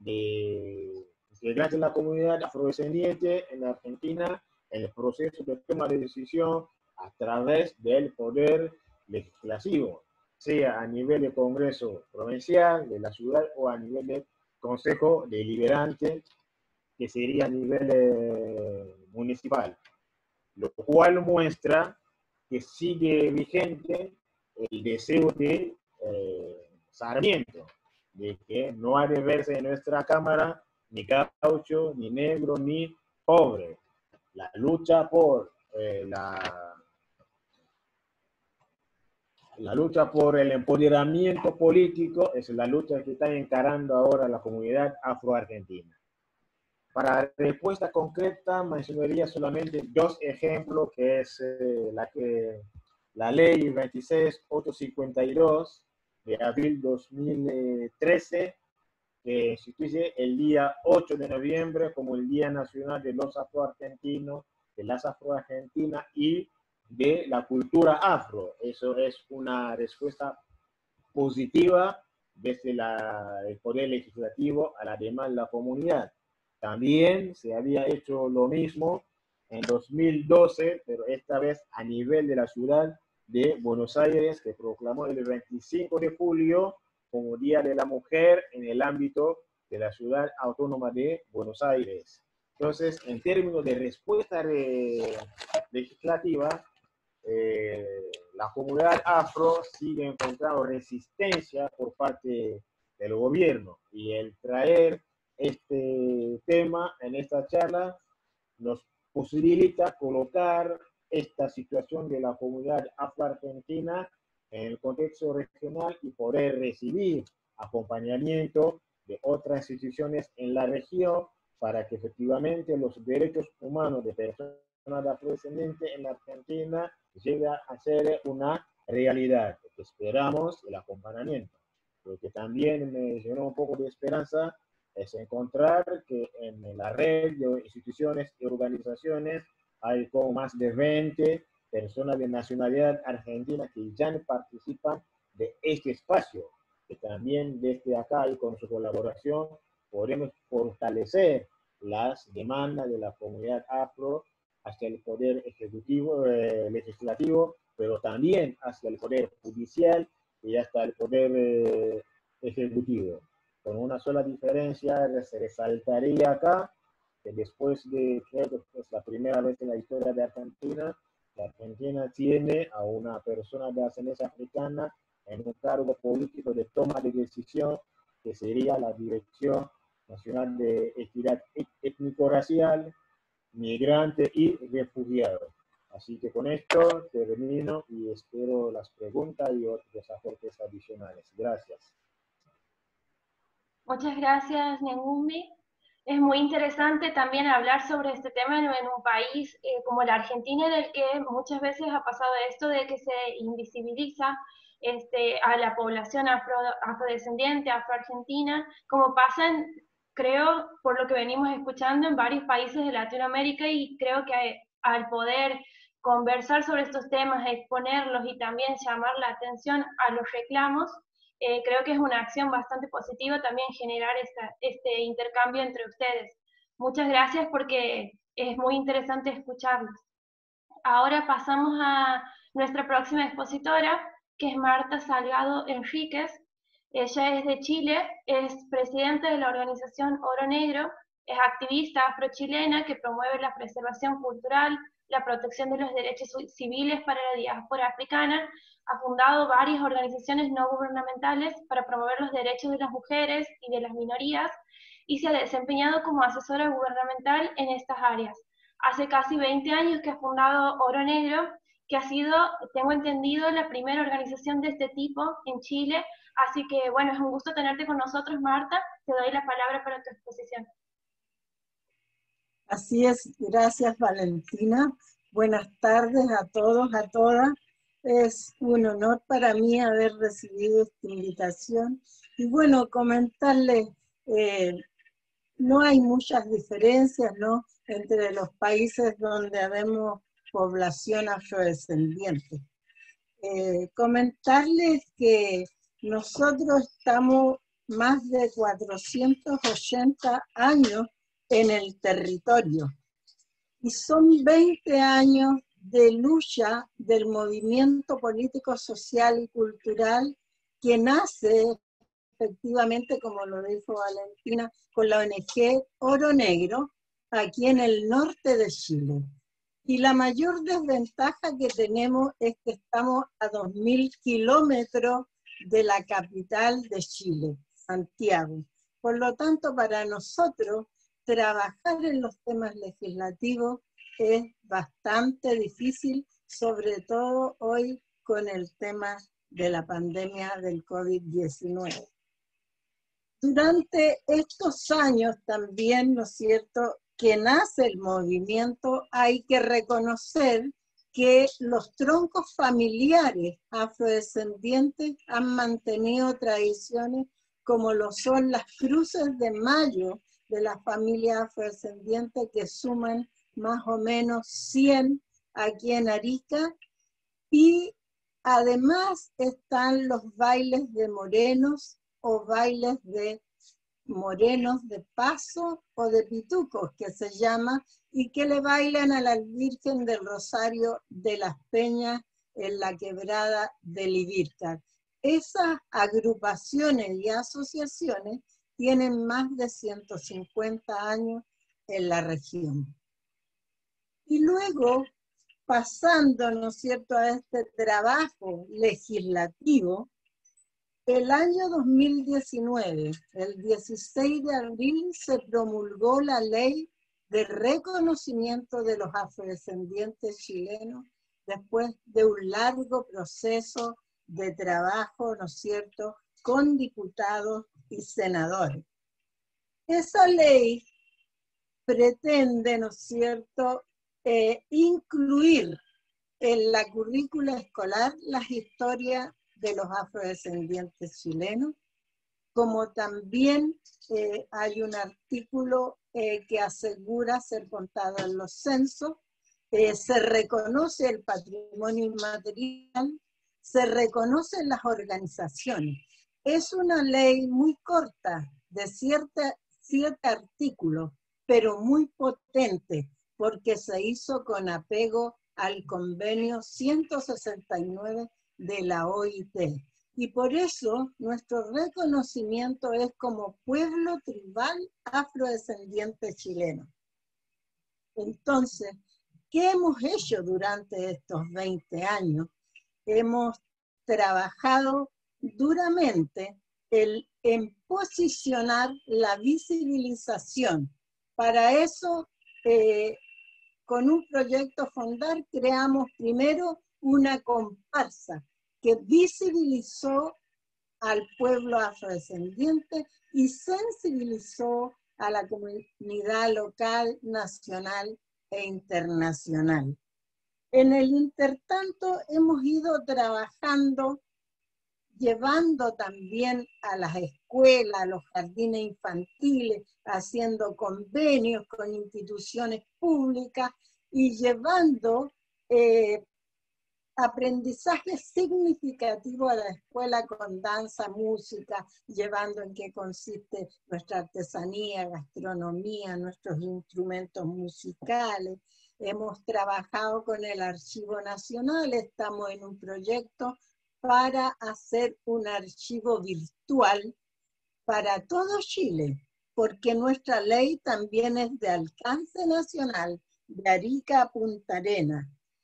de integrantes de la comunidad afrodescendiente en Argentina en el proceso de toma de decisión a través del poder legislativo, sea a nivel de Congreso Provincial, de la ciudad, o a nivel de Consejo Deliberante, que sería a nivel eh, municipal. Lo cual muestra que sigue vigente el deseo de eh, Sarmiento, de que no ha de verse en nuestra Cámara ni gaucho, ni negro, ni pobre. La lucha por eh, la, la lucha por el empoderamiento político es la lucha que está encarando ahora la comunidad afroargentina. Para respuesta concreta, mencionaría solamente dos ejemplos, que es eh, la, que, la ley veintiséis mil ochocientos cincuenta y dos de abril dos mil trece, que instituye el día ocho de noviembre como el Día Nacional de los Afroargentinos, de las Afroargentinas y de la cultura afro. Eso es una respuesta positiva desde la, el Poder Legislativo a la demanda de la comunidad. También se había hecho lo mismo en dos mil doce, pero esta vez a nivel de la ciudad de Buenos Aires, que proclamó el veinticinco de julio como Día de la Mujer en el ámbito de la ciudad autónoma de Buenos Aires. Entonces, en términos de respuesta re, legislativa, eh, la comunidad afro sigue encontrando resistencia por parte del gobierno, y el traer este tema en esta charla nos posibilita colocar esta situación de la comunidad afroargentina en el contexto regional y poder recibir acompañamiento de otras instituciones en la región para que efectivamente los derechos humanos de personas afrodescendientes en la Argentina lleguen a ser una realidad. Esperamos el acompañamiento. Lo que también me llenó un poco de esperanza es encontrar que en la red de instituciones y organizaciones hay como más de veinte personas de nacionalidad argentina que ya participan de este espacio, que también desde acá y con su colaboración podemos fortalecer las demandas de la comunidad afro hacia el poder ejecutivo, eh, legislativo, pero también hacia el poder judicial y hasta el poder eh, ejecutivo. Con una sola diferencia, se resaltaría acá que después de, creo que es la primera vez en la historia de Argentina, la Argentina tiene a una persona de ascendencia africana en un cargo político de toma de decisión, que sería la Dirección Nacional de Equidad Étnico-Racial, Migrante y Refugiado. Así que con esto termino y espero las preguntas y otros aportes adicionales. Gracias. Muchas gracias, Nengumbi. Es muy interesante también hablar sobre este tema en, en un país eh, como la Argentina, en el que muchas veces ha pasado esto de que se invisibiliza este, a la población afro, afrodescendiente, afroargentina, como pasan, creo, por lo que venimos escuchando en varios países de Latinoamérica, y creo que al poder conversar sobre estos temas, exponerlos y también llamar la atención a los reclamos, eh, creo que es una acción bastante positiva también generar esta, este intercambio entre ustedes. Muchas gracias porque es muy interesante escucharlos. Ahora pasamos a nuestra próxima expositora, que es Marta Salgado Enríquez. Ella es de Chile, es presidenta de la organización Oro Negro, es activista afrochilena que promueve la preservación cultural, la protección de los derechos civiles para la diáspora africana, ha fundado varias organizaciones no gubernamentales para promover los derechos de las mujeres y de las minorías, y se ha desempeñado como asesora gubernamental en estas áreas. Hace casi veinte años que ha fundado Oro Negro, que ha sido, tengo entendido, la primera organización de este tipo en Chile. Así que, bueno, es un gusto tenerte con nosotros, Marta. Te doy la palabra para tu exposición. Así es, gracias, Valentina. Buenas tardes a todos, a todas. Es un honor para mí haber recibido esta invitación. Y bueno, comentarles, eh, no hay muchas diferencias, ¿no?, entre los países donde habemos población afrodescendiente. Eh, comentarles que nosotros estamos más de cuatrocientos ochenta años en el territorio y son veinte años de lucha del movimiento político, social y cultural que nace efectivamente, como lo dijo Valentina, con la O N G Oro Negro, aquí en el norte de Chile. Y la mayor desventaja que tenemos es que estamos a dos mil kilómetros de la capital de Chile, Santiago. Por lo tanto, para nosotros, trabajar en los temas legislativos es bastante difícil, sobre todo hoy con el tema de la pandemia del COVID diecinueve. Durante estos años también, ¿no es cierto?, que nace el movimiento, hay que reconocer que los troncos familiares afrodescendientes han mantenido tradiciones como lo son las cruces de mayo de las familias afrodescendientes, que suman más o menos cien aquí en Arica, y además están los bailes de morenos o bailes de morenos de paso o de pitucos, que se llama, y que le bailan a la Virgen del Rosario de las Peñas en la quebrada de Libirca. Esas agrupaciones y asociaciones tienen más de ciento cincuenta años en la región. Y luego, pasando, ¿no es cierto?, a este trabajo legislativo, el año dos mil diecinueve, el dieciséis de abril, se promulgó la ley de reconocimiento de los afrodescendientes chilenos después de un largo proceso de trabajo, ¿no es cierto?, con diputados y senadores. Esa ley pretende, ¿no es cierto?, eh, incluir en la currícula escolar las historias de los afrodescendientes chilenos, como también eh, hay un artículo eh, que asegura ser contado en los censos, eh, se reconoce el patrimonio inmaterial, se reconocen las organizaciones. Es una ley muy corta, de cierta, siete artículos, pero muy potente, porque se hizo con apego al convenio ciento sesenta y nueve de la O I T. Y por eso nuestro reconocimiento es como pueblo tribal afrodescendiente chileno. Entonces, ¿qué hemos hecho durante estos veinte años? Hemos trabajado duramente el, en posicionar la visibilización. Para eso, eh, con un proyecto Fondar, creamos primero una comparsa que visibilizó al pueblo afrodescendiente y sensibilizó a la comunidad local, nacional e internacional. En el intertanto hemos ido trabajando llevando también a las escuelas, a los jardines infantiles, haciendo convenios con instituciones públicas y llevando eh, aprendizaje significativo a la escuela con danza, música, llevando en qué consiste nuestra artesanía, gastronomía, nuestros instrumentos musicales. Hemos trabajado con el Archivo Nacional, estamos en un proyecto para hacer un archivo virtual para todo Chile, porque nuestra ley también es de alcance nacional, de Arica a Punta Arenas.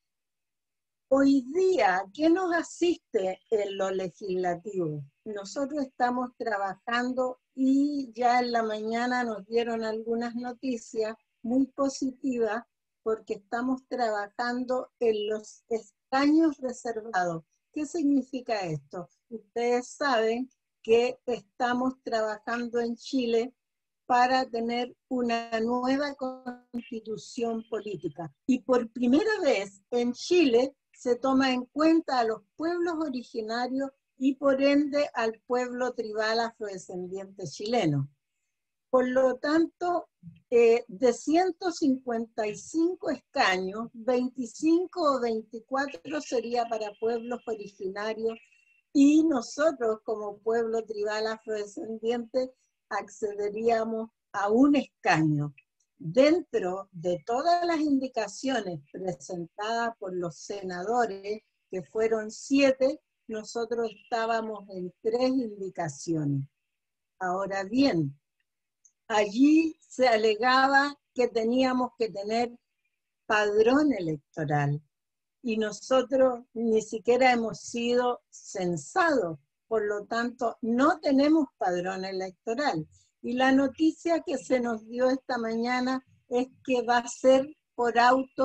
Hoy día, ¿qué nos asiste en lo legislativo? Nosotros estamos trabajando y ya en la mañana nos dieron algunas noticias muy positivas porque estamos trabajando en los escaños reservados. ¿Qué significa esto? Ustedes saben que estamos trabajando en Chile para tener una nueva constitución política. Y por primera vez en Chile se toma en cuenta a los pueblos originarios y por ende al pueblo tribal afrodescendiente chileno. Por lo tanto, eh, de ciento cincuenta y cinco escaños, veinticinco o veinticuatro sería para pueblos originarios y nosotros como pueblo tribal afrodescendiente accederíamos a un escaño. Dentro de todas las indicaciones presentadas por los senadores, que fueron siete, nosotros estábamos en tres indicaciones. Ahora bien, allí se alegaba que teníamos que tener padrón electoral y nosotros ni siquiera hemos sido censados, por lo tanto no tenemos padrón electoral. Y la noticia que se nos dio esta mañana es que va a ser por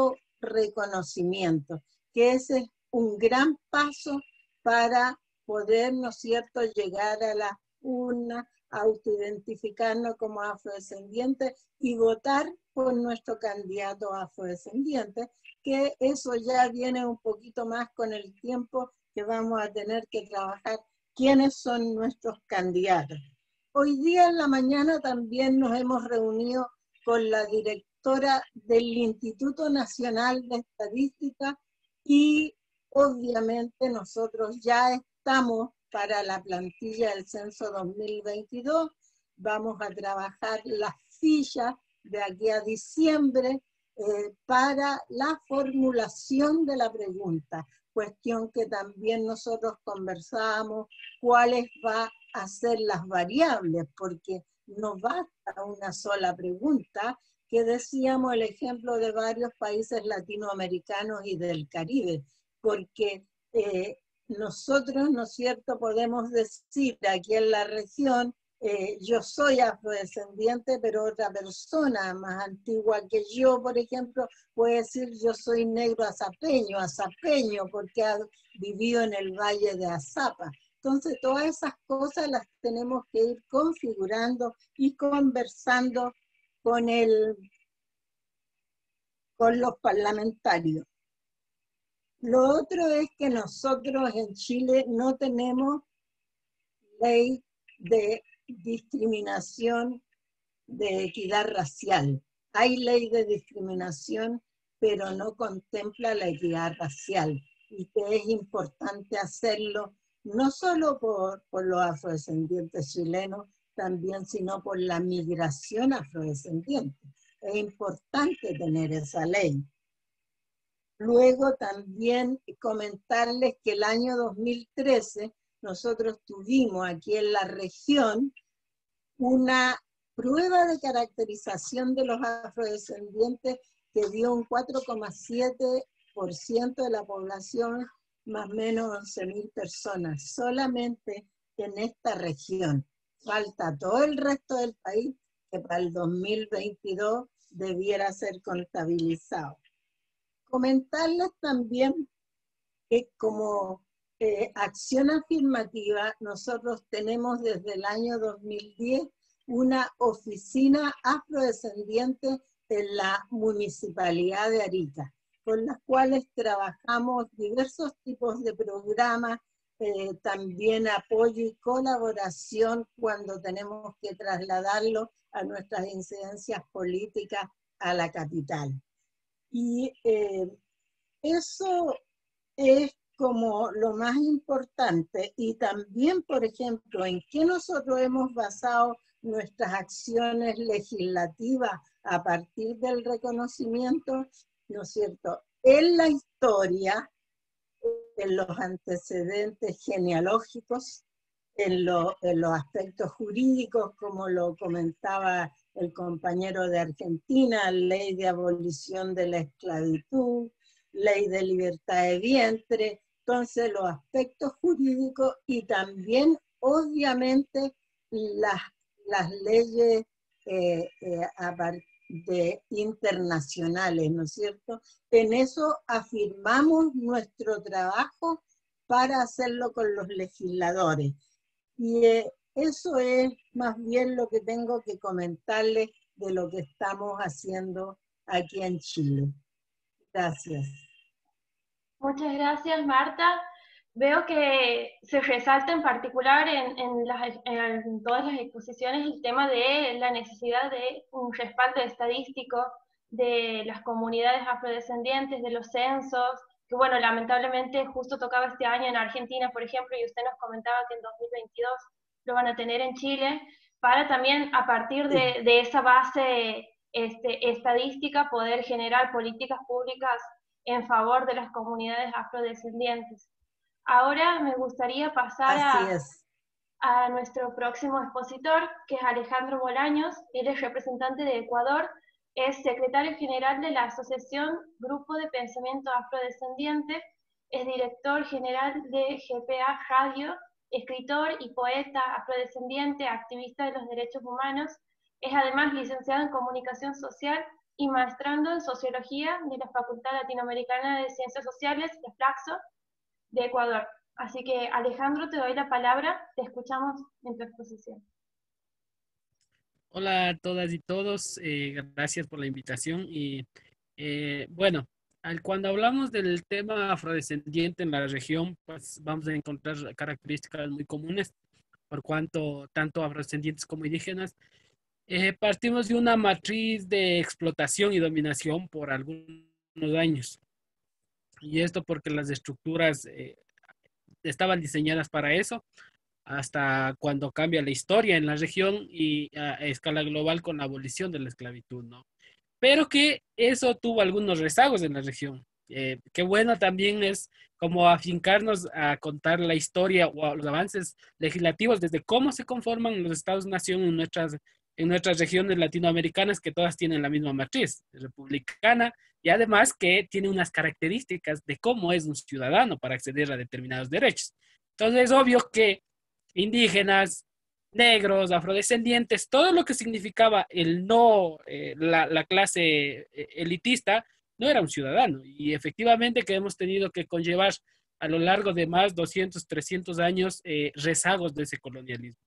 autorreconocimiento, que ese es un gran paso para poder, ¿no es cierto?, llegar a la urna, autoidentificarnos como afrodescendientes y votar por nuestro candidato afrodescendiente, que eso ya viene un poquito más con el tiempo que vamos a tener que trabajar quiénes son nuestros candidatos. Hoy día en la mañana también nos hemos reunido con la directora del Instituto Nacional de Estadística y obviamente nosotros ya estamos para la plantilla del censo dos mil veintidós, vamos a trabajar las fichas de aquí a diciembre eh, para la formulación de la pregunta, cuestión que también nosotros conversábamos, cuáles va a ser las variables, porque no basta una sola pregunta, que decíamos el ejemplo de varios países latinoamericanos y del Caribe, porque eh, nosotros, ¿no es cierto?, podemos decir aquí en la región, eh, yo soy afrodescendiente, pero otra persona más antigua que yo, por ejemplo, puede decir yo soy negro azapeño, azapeño, porque ha vivido en el Valle de Azapa. Entonces, todas esas cosas las tenemos que ir configurando y conversando con, el, con los parlamentarios. Lo otro es que nosotros en Chile no tenemos ley de discriminación de equidad racial. Hay ley de discriminación, pero no contempla la equidad racial, y que es importante hacerlo no solo por, por los afrodescendientes chilenos, también sino por la migración afrodescendiente. Es importante tener esa ley. Luego también comentarles que el año dos mil trece nosotros tuvimos aquí en la región una prueba de caracterización de los afrodescendientes que dio un cuatro coma siete por ciento de la población, más o menos once mil personas, solamente en esta región. Falta todo el resto del país, que para el dos mil veintidós debiera ser contabilizado. Comentarles también que como eh, acción afirmativa, nosotros tenemos desde el año dos mil diez una oficina afrodescendiente en la Municipalidad de Arica, con las cuales trabajamos diversos tipos de programas eh, también apoyo y colaboración cuando tenemos que trasladarlo a nuestras incidencias políticas a la capital. Y eh, eso es como lo más importante. Y también, por ejemplo, en qué nosotros hemos basado nuestras acciones legislativas a partir del reconocimiento, ¿no es cierto?, en la historia, en los antecedentes genealógicos, en, lo, en los aspectos jurídicos, como lo comentaba el compañero de Argentina, ley de abolición de la esclavitud, ley de libertad de vientre, entonces los aspectos jurídicos y también, obviamente, las, las leyes eh, eh, a partir de internacionales, ¿no es cierto? En eso afirmamos nuestro trabajo para hacerlo con los legisladores. Y eh, eso es más bien lo que tengo que comentarles de lo que estamos haciendo aquí en Chile. Gracias. Muchas gracias, Marta. Veo que se resalta en particular en, en, las, en todas las exposiciones el tema de la necesidad de un respaldo estadístico de las comunidades afrodescendientes, de los censos, que bueno, lamentablemente justo tocaba este año en Argentina, por ejemplo, y usted nos comentaba que en dos mil veintidós lo van a tener en Chile, para también a partir de, de esa base este, estadística poder generar políticas públicas en favor de las comunidades afrodescendientes. Ahora me gustaría pasar a, a nuestro próximo expositor, que es Alejandro Bolaños. Él es representante de Ecuador, es secretario general de la Asociación Grupo de Pensamiento Afrodescendiente, es director general de G P A Radio, escritor y poeta afrodescendiente, activista de los derechos humanos, es además licenciado en Comunicación Social y maestrando en Sociología de la Facultad Latinoamericana de Ciencias Sociales, de Flaxo, de Ecuador. Así que, Alejandro, te doy la palabra, te escuchamos en tu exposición. Hola a todas y todos, eh, gracias por la invitación. Y eh, bueno, al, cuando hablamos del tema afrodescendiente en la región, pues vamos a encontrar características muy comunes, por cuanto tanto afrodescendientes como indígenas eh, partimos de una matriz de explotación y dominación por algunos años. Y esto porque las estructuras eh, estaban diseñadas para eso, hasta cuando cambia la historia en la región y a escala global con la abolición de la esclavitud, ¿no? Pero que eso tuvo algunos rezagos en la región. Eh, qué bueno también es como afincarnos a contar la historia o los avances legislativos desde cómo se conforman los estados-nación en nuestras, en nuestras regiones latinoamericanas, que todas tienen la misma matriz republicana, y además que tiene unas características de cómo es un ciudadano para acceder a determinados derechos. Entonces es obvio que indígenas, negros, afrodescendientes, todo lo que significaba el no, eh, la, la clase elitista, no era un ciudadano. Y efectivamente que hemos tenido que conllevar a lo largo de más doscientos, trescientos años eh, rezagos de ese colonialismo.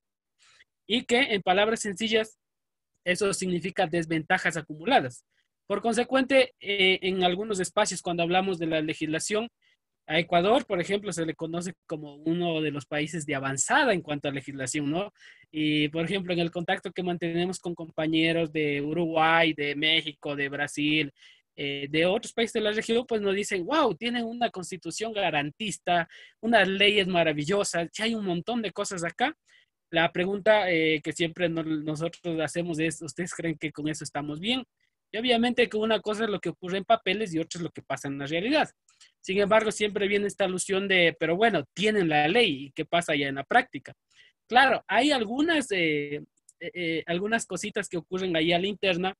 Y que en palabras sencillas, eso significa desventajas acumuladas. Por consecuente, eh, en algunos espacios cuando hablamos de la legislación, a Ecuador, por ejemplo, se le conoce como uno de los países de avanzada en cuanto a legislación, ¿no? Y, por ejemplo, en el contacto que mantenemos con compañeros de Uruguay, de México, de Brasil, eh, de otros países de la región, pues nos dicen, wow, tienen una constitución garantista, unas leyes maravillosas, ya hay un montón de cosas acá. La pregunta eh, que siempre no, nosotros hacemos es, ¿ustedes creen que con eso estamos bien? Y obviamente que una cosa es lo que ocurre en papeles y otra es lo que pasa en la realidad. Sin embargo, siempre viene esta alusión de, pero bueno, tienen la ley, ¿y qué pasa ya en la práctica? Claro, hay algunas, eh, eh, algunas cositas que ocurren ahí a la interna,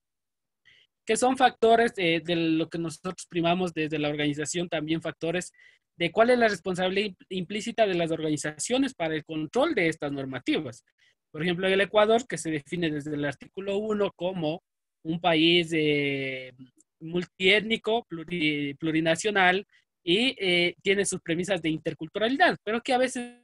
que son factores eh, de lo que nosotros primamos desde la organización, también factores de cuál es la responsabilidad implícita de las organizaciones para el control de estas normativas. Por ejemplo, en el Ecuador, que se define desde el artículo uno como un país eh, multiétnico, pluri, plurinacional, y eh, tiene sus premisas de interculturalidad, pero que a veces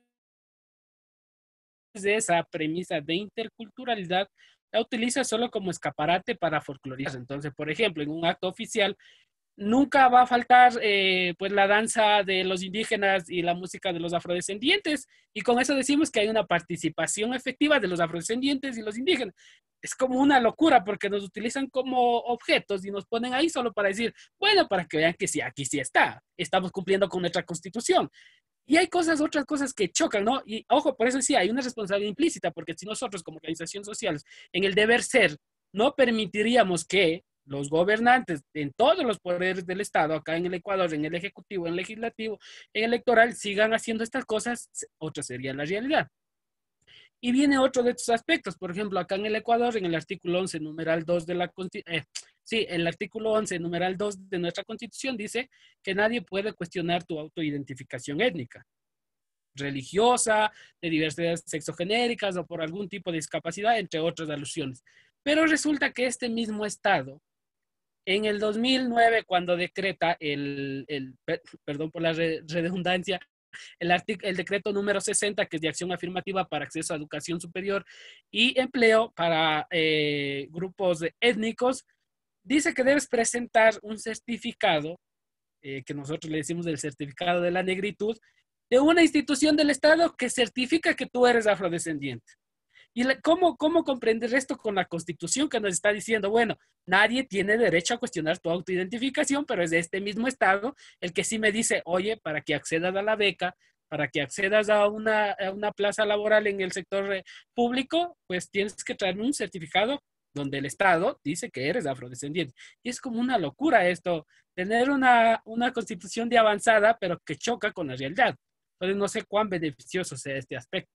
esa premisa de interculturalidad la utiliza solo como escaparate para folclorizar. Entonces, por ejemplo, en un acto oficial nunca va a faltar eh, pues la danza de los indígenas y la música de los afrodescendientes, y con eso decimos que hay una participación efectiva de los afrodescendientes y los indígenas. Es como una locura porque nos utilizan como objetos y nos ponen ahí solo para decir, bueno, para que vean que sí, aquí sí está, estamos cumpliendo con nuestra constitución. Y hay cosas, otras cosas que chocan, ¿no? Y ojo, por eso sí, hay una responsabilidad implícita, porque si nosotros como organización social, en el deber ser, no permitiríamos que los gobernantes en todos los poderes del Estado, acá en el Ecuador, en el Ejecutivo, en el Legislativo, en el Electoral, sigan haciendo estas cosas, otra sería la realidad. Y viene otro de estos aspectos, por ejemplo, acá en el Ecuador, en el artículo once, numeral dos de la Constitución, eh, sí, el artículo once, numeral dos de nuestra Constitución dice que nadie puede cuestionar tu autoidentificación étnica, religiosa, de diversidades sexogenéricas o por algún tipo de discapacidad, entre otras alusiones. Pero resulta que este mismo Estado, en el dos mil nueve, cuando decreta el, el perdón por la redundancia, el, el decreto número sesenta, que es de acción afirmativa para acceso a educación superior y empleo para eh, grupos étnicos, dice que debes presentar un certificado, eh, que nosotros le decimos el certificado de la negritud, de una institución del Estado que certifica que tú eres afrodescendiente. ¿Y cómo, cómo comprender esto con la Constitución que nos está diciendo, bueno, nadie tiene derecho a cuestionar tu autoidentificación, pero es de este mismo Estado el que sí me dice, oye, para que accedas a la beca, para que accedas a una, a una plaza laboral en el sector eh, público, pues tienes que traerme un certificado donde el Estado dice que eres afrodescendiente. Y es como una locura esto, tener una, una Constitución de avanzada, pero que choca con la realidad. Entonces no sé cuán beneficioso sea este aspecto.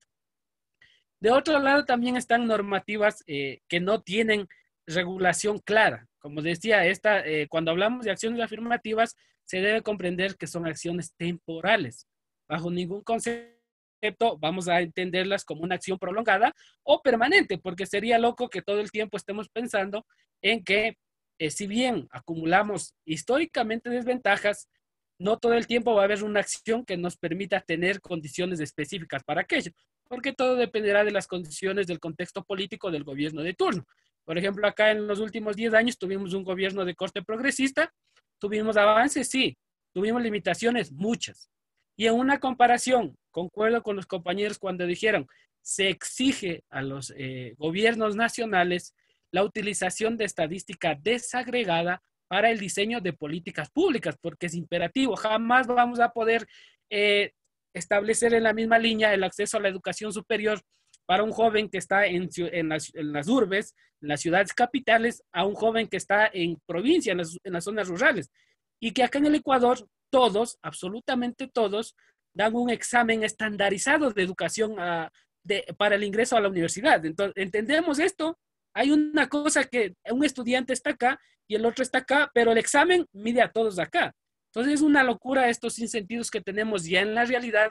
De otro lado, también están normativas eh, que no tienen regulación clara. Como decía, esta, eh, cuando hablamos de acciones afirmativas, se debe comprender que son acciones temporales. Bajo ningún concepto vamos a entenderlas como una acción prolongada o permanente, porque sería loco que todo el tiempo estemos pensando en que, eh, si bien acumulamos históricamente desventajas, no todo el tiempo va a haber una acción que nos permita tener condiciones específicas para aquello, porque todo dependerá de las condiciones del contexto político del gobierno de turno. Por ejemplo, acá en los últimos diez años tuvimos un gobierno de corte progresista, tuvimos avances, sí, tuvimos limitaciones, muchas. Y en una comparación, concuerdo con los compañeros cuando dijeron, se exige a los eh, gobiernos nacionales la utilización de estadística desagregada para el diseño de políticas públicas, porque es imperativo, jamás vamos a poder eh, establecer en la misma línea el acceso a la educación superior para un joven que está en, en, las, en las urbes, en las ciudades capitales, a un joven que está en provincia, en las, en las zonas rurales. Y que acá en el Ecuador, todos, absolutamente todos, dan un examen estandarizado de educación a, de, para el ingreso a la universidad. Entonces, ¿entendemos esto? Hay una cosa que un estudiante está acá y el otro está acá, pero el examen mide a todos acá. Entonces es una locura estos sinsentidos que tenemos ya en la realidad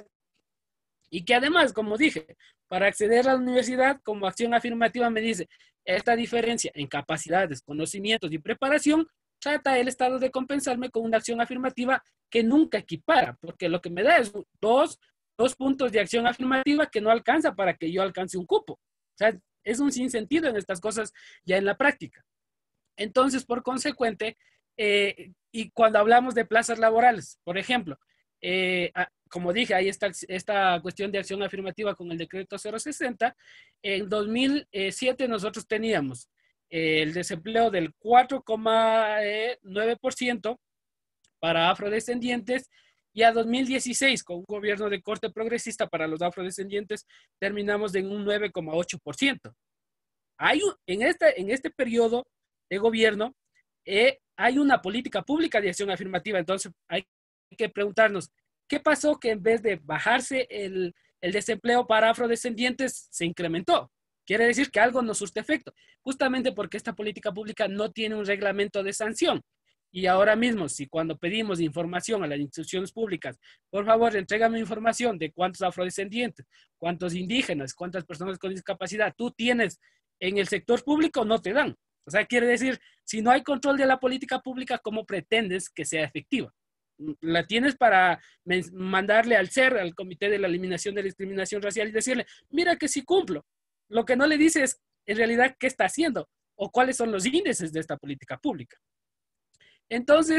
y que además, como dije, para acceder a la universidad como acción afirmativa me dice, esta diferencia en capacidades, conocimientos y preparación trata el Estado de compensarme con una acción afirmativa que nunca equipara, porque lo que me da es dos, dos puntos de acción afirmativa que no alcanza para que yo alcance un cupo. O sea, es un sinsentido en estas cosas ya en la práctica. Entonces, por consecuente, eh, y cuando hablamos de plazas laborales, por ejemplo, eh, como dije, ahí está esta cuestión de acción afirmativa con el decreto cero sesenta. En dos mil siete nosotros teníamos eh, el desempleo del cuatro coma nueve por ciento para afrodescendientes, y a dos mil dieciséis, con un gobierno de corte progresista para los afrodescendientes, terminamos en un nueve coma ocho por ciento. Hay un, en, este, en este periodo de gobierno eh, hay una política pública de acción afirmativa. Entonces hay que preguntarnos, ¿qué pasó que en vez de bajarse el, el desempleo para afrodescendientes se incrementó? Quiere decir que algo no surte efecto, justamente porque esta política pública no tiene un reglamento de sanción. Y ahora mismo, si cuando pedimos información a las instituciones públicas, por favor, entrégame información de cuántos afrodescendientes, cuántos indígenas, cuántas personas con discapacidad tú tienes en el sector público, no te dan. O sea, quiere decir, si no hay control de la política pública, ¿cómo pretendes que sea efectiva? La tienes para mandarle al C E R, al Comité de la Eliminación de la Discriminación Racial, y decirle, mira que sí cumplo. Lo que no le dice es, en realidad, qué está haciendo o cuáles son los índices de esta política pública. Entonces,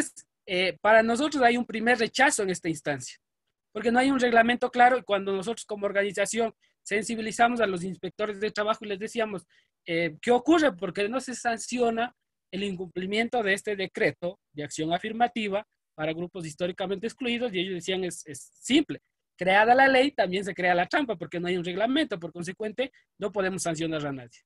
eh, para nosotros hay un primer rechazo en esta instancia, porque no hay un reglamento claro y cuando nosotros como organización sensibilizamos a los inspectores de trabajo y les decíamos, eh, ¿qué ocurre? Porque no se sanciona el incumplimiento de este decreto de acción afirmativa para grupos históricamente excluidos, y ellos decían, es, es simple, creada la ley, también se crea la trampa, porque no hay un reglamento, por consecuente, no podemos sancionar a nadie.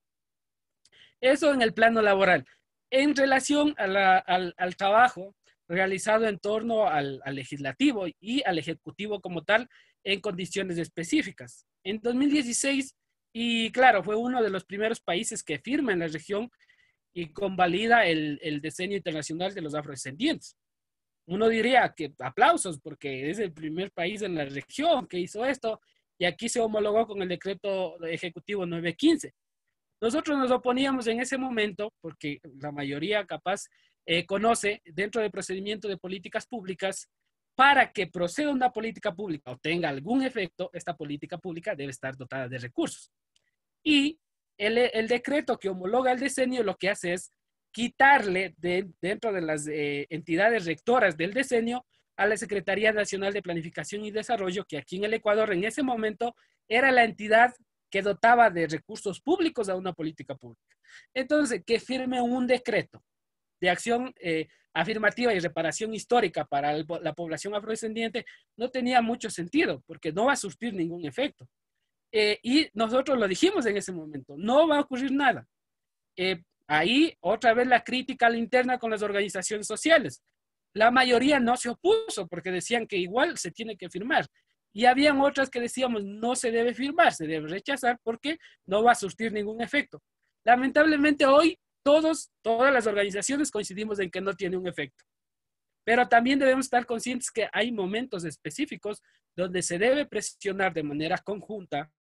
Eso en el plano laboral. En relación a la, al, al trabajo realizado en torno al, al legislativo y al ejecutivo como tal, en condiciones específicas. En dos mil dieciséis, y claro, fue uno de los primeros países que firma en la región y convalida el, el Decenio Internacional de los Afrodescendientes. Uno diría que aplausos, porque es el primer país en la región que hizo esto, y aquí se homologó con el decreto ejecutivo nueve quince. Nosotros nos oponíamos en ese momento, porque la mayoría capaz eh, conoce dentro del procedimiento de políticas públicas, para que proceda una política pública o tenga algún efecto, esta política pública debe estar dotada de recursos. Y el, el decreto que homologa el decenio lo que hace es quitarle de, dentro de las eh, entidades rectoras del decenio a la Secretaría Nacional de Planificación y Desarrollo, que aquí en el Ecuador en ese momento era la entidad que dotaba de recursos públicos a una política pública. Entonces, que firme un decreto de acción eh, afirmativa y reparación histórica para el, la población afrodescendiente no tenía mucho sentido, porque no va a surtir ningún efecto. Eh, y nosotros lo dijimos en ese momento, no va a ocurrir nada. Eh, ahí otra vez la crítica a la interna con las organizaciones sociales. La mayoría no se opuso porque decían que igual se tiene que firmar. Y habían otras que decíamos no se debe firmar, se debe rechazar porque no va a surtir ningún efecto. Lamentablemente hoy todos, todas las organizaciones coincidimos en que no tiene un efecto. Pero también debemos estar conscientes que hay momentos específicos donde se debe presionar de manera conjunta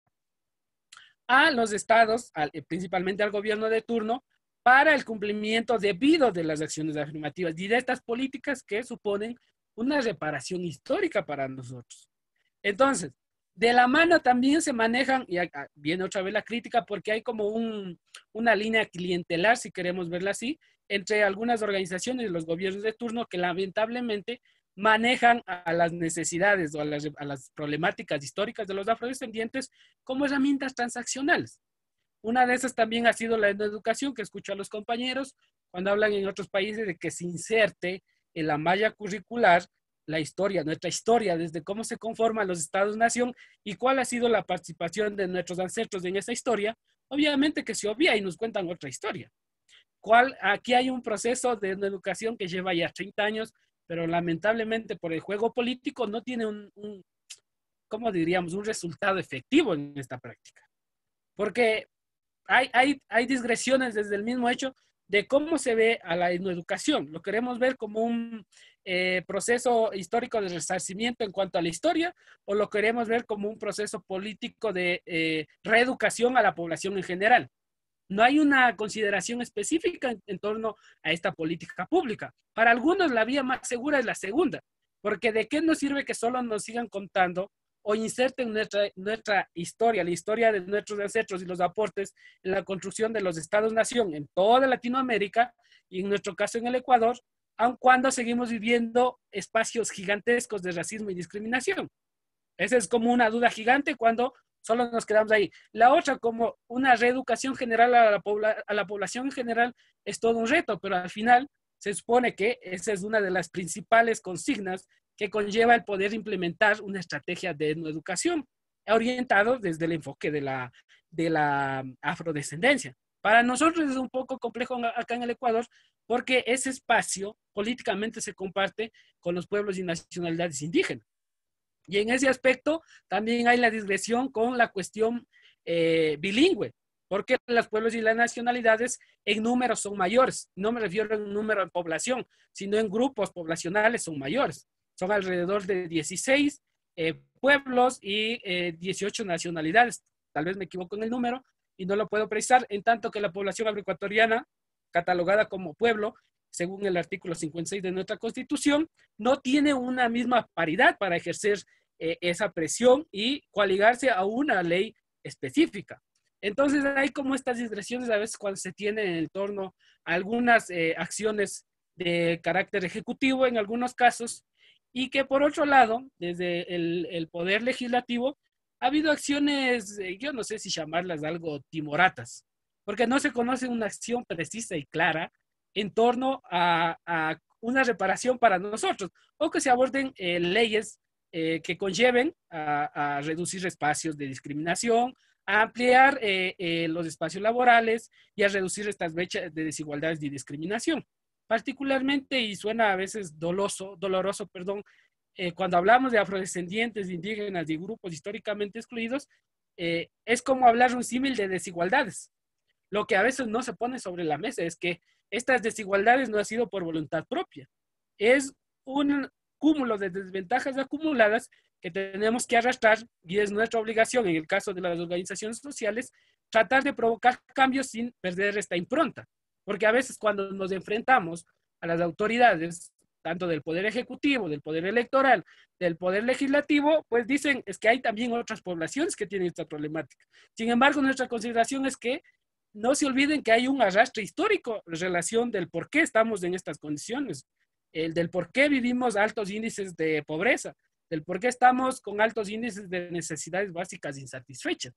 a los estados, al, principalmente al gobierno de turno, para el cumplimiento debido de las acciones afirmativas y de estas políticas que suponen una reparación histórica para nosotros. Entonces, de la mano también se manejan, y viene otra vez la crítica, porque hay como un, una línea clientelar, si queremos verla así, entre algunas organizaciones y los gobiernos de turno que lamentablemente manejan a las necesidades o a las, a las problemáticas históricas de los afrodescendientes como herramientas transaccionales. Una de esas también ha sido la educación, que escucho a los compañeros cuando hablan en otros países de que se inserte en la malla curricular la historia, nuestra historia, desde cómo se conforman los estados-nación y cuál ha sido la participación de nuestros ancestros en esa historia. Obviamente que se obvia y nos cuentan otra historia. ¿Cuál? Aquí hay un proceso de una educación que lleva ya treinta años, pero lamentablemente por el juego político no tiene un, un ¿cómo diríamos?, un resultado efectivo en esta práctica. Porque hay, hay, hay digresiones desde el mismo hecho de cómo se ve a la educación. Lo queremos ver como un eh, proceso histórico de resarcimiento en cuanto a la historia, o lo queremos ver como un proceso político de eh, reeducación a la población en general. No hay una consideración específica en, en torno a esta política pública. Para algunos la vía más segura es la segunda, porque ¿de qué nos sirve que solo nos sigan contando o inserten nuestra, nuestra historia, la historia de nuestros ancestros y los aportes en la construcción de los estados-nación en toda Latinoamérica y en nuestro caso en el Ecuador, aun cuando seguimos viviendo espacios gigantescos de racismo y discriminación? Esa es como una duda gigante cuando solo nos quedamos ahí. La otra, como una reeducación general a la, pobla a la población en general, es todo un reto, pero al final se supone que esa es una de las principales consignas que conlleva el poder implementar una estrategia de educación orientado desde el enfoque de la, de la afrodescendencia. Para nosotros es un poco complejo acá en el Ecuador porque ese espacio políticamente se comparte con los pueblos y nacionalidades indígenas. Y en ese aspecto también hay la digresión con la cuestión eh, bilingüe, porque los pueblos y las nacionalidades en números son mayores. No me refiero en número de población, sino en grupos poblacionales son mayores. Son alrededor de dieciséis eh, pueblos y eh, dieciocho nacionalidades. Tal vez me equivoco en el número y no lo puedo precisar, en tanto que la población agroecuatoriana, catalogada como pueblo, según el artículo cincuenta y seis de nuestra Constitución, no tiene una misma paridad para ejercer eh, esa presión y coaligarse a una ley específica. Entonces hay como estas digresiones a veces cuando se tienen en torno a algunas eh, acciones de carácter ejecutivo en algunos casos, y que por otro lado, desde el, el poder legislativo, ha habido acciones, eh, yo no sé si llamarlas algo timoratas, porque no se conoce una acción precisa y clara en torno a, a una reparación para nosotros, o que se aborden eh, leyes eh, que conlleven a, a reducir espacios de discriminación, a ampliar eh, eh, los espacios laborales y a reducir estas brechas de desigualdades y discriminación. Particularmente, y suena a veces doloso, doloroso, perdón, eh, cuando hablamos de afrodescendientes, indígenas y grupos históricamente excluidos, eh, es como hablar un símil de desigualdades. Lo que a veces no se pone sobre la mesa es que estas desigualdades no han sido por voluntad propia. Es un cúmulo de desventajas acumuladas que tenemos que arrastrar, y es nuestra obligación, en el caso de las organizaciones sociales, tratar de provocar cambios sin perder esta impronta. Porque a veces cuando nos enfrentamos a las autoridades, tanto del poder ejecutivo, del poder electoral, del poder legislativo, pues dicen es que hay también otras poblaciones que tienen esta problemática. Sin embargo, nuestra consideración es que no se olviden que hay un arrastre histórico en relación del por qué estamos en estas condiciones, el del por qué vivimos altos índices de pobreza, del por qué estamos con altos índices de necesidades básicas insatisfechas.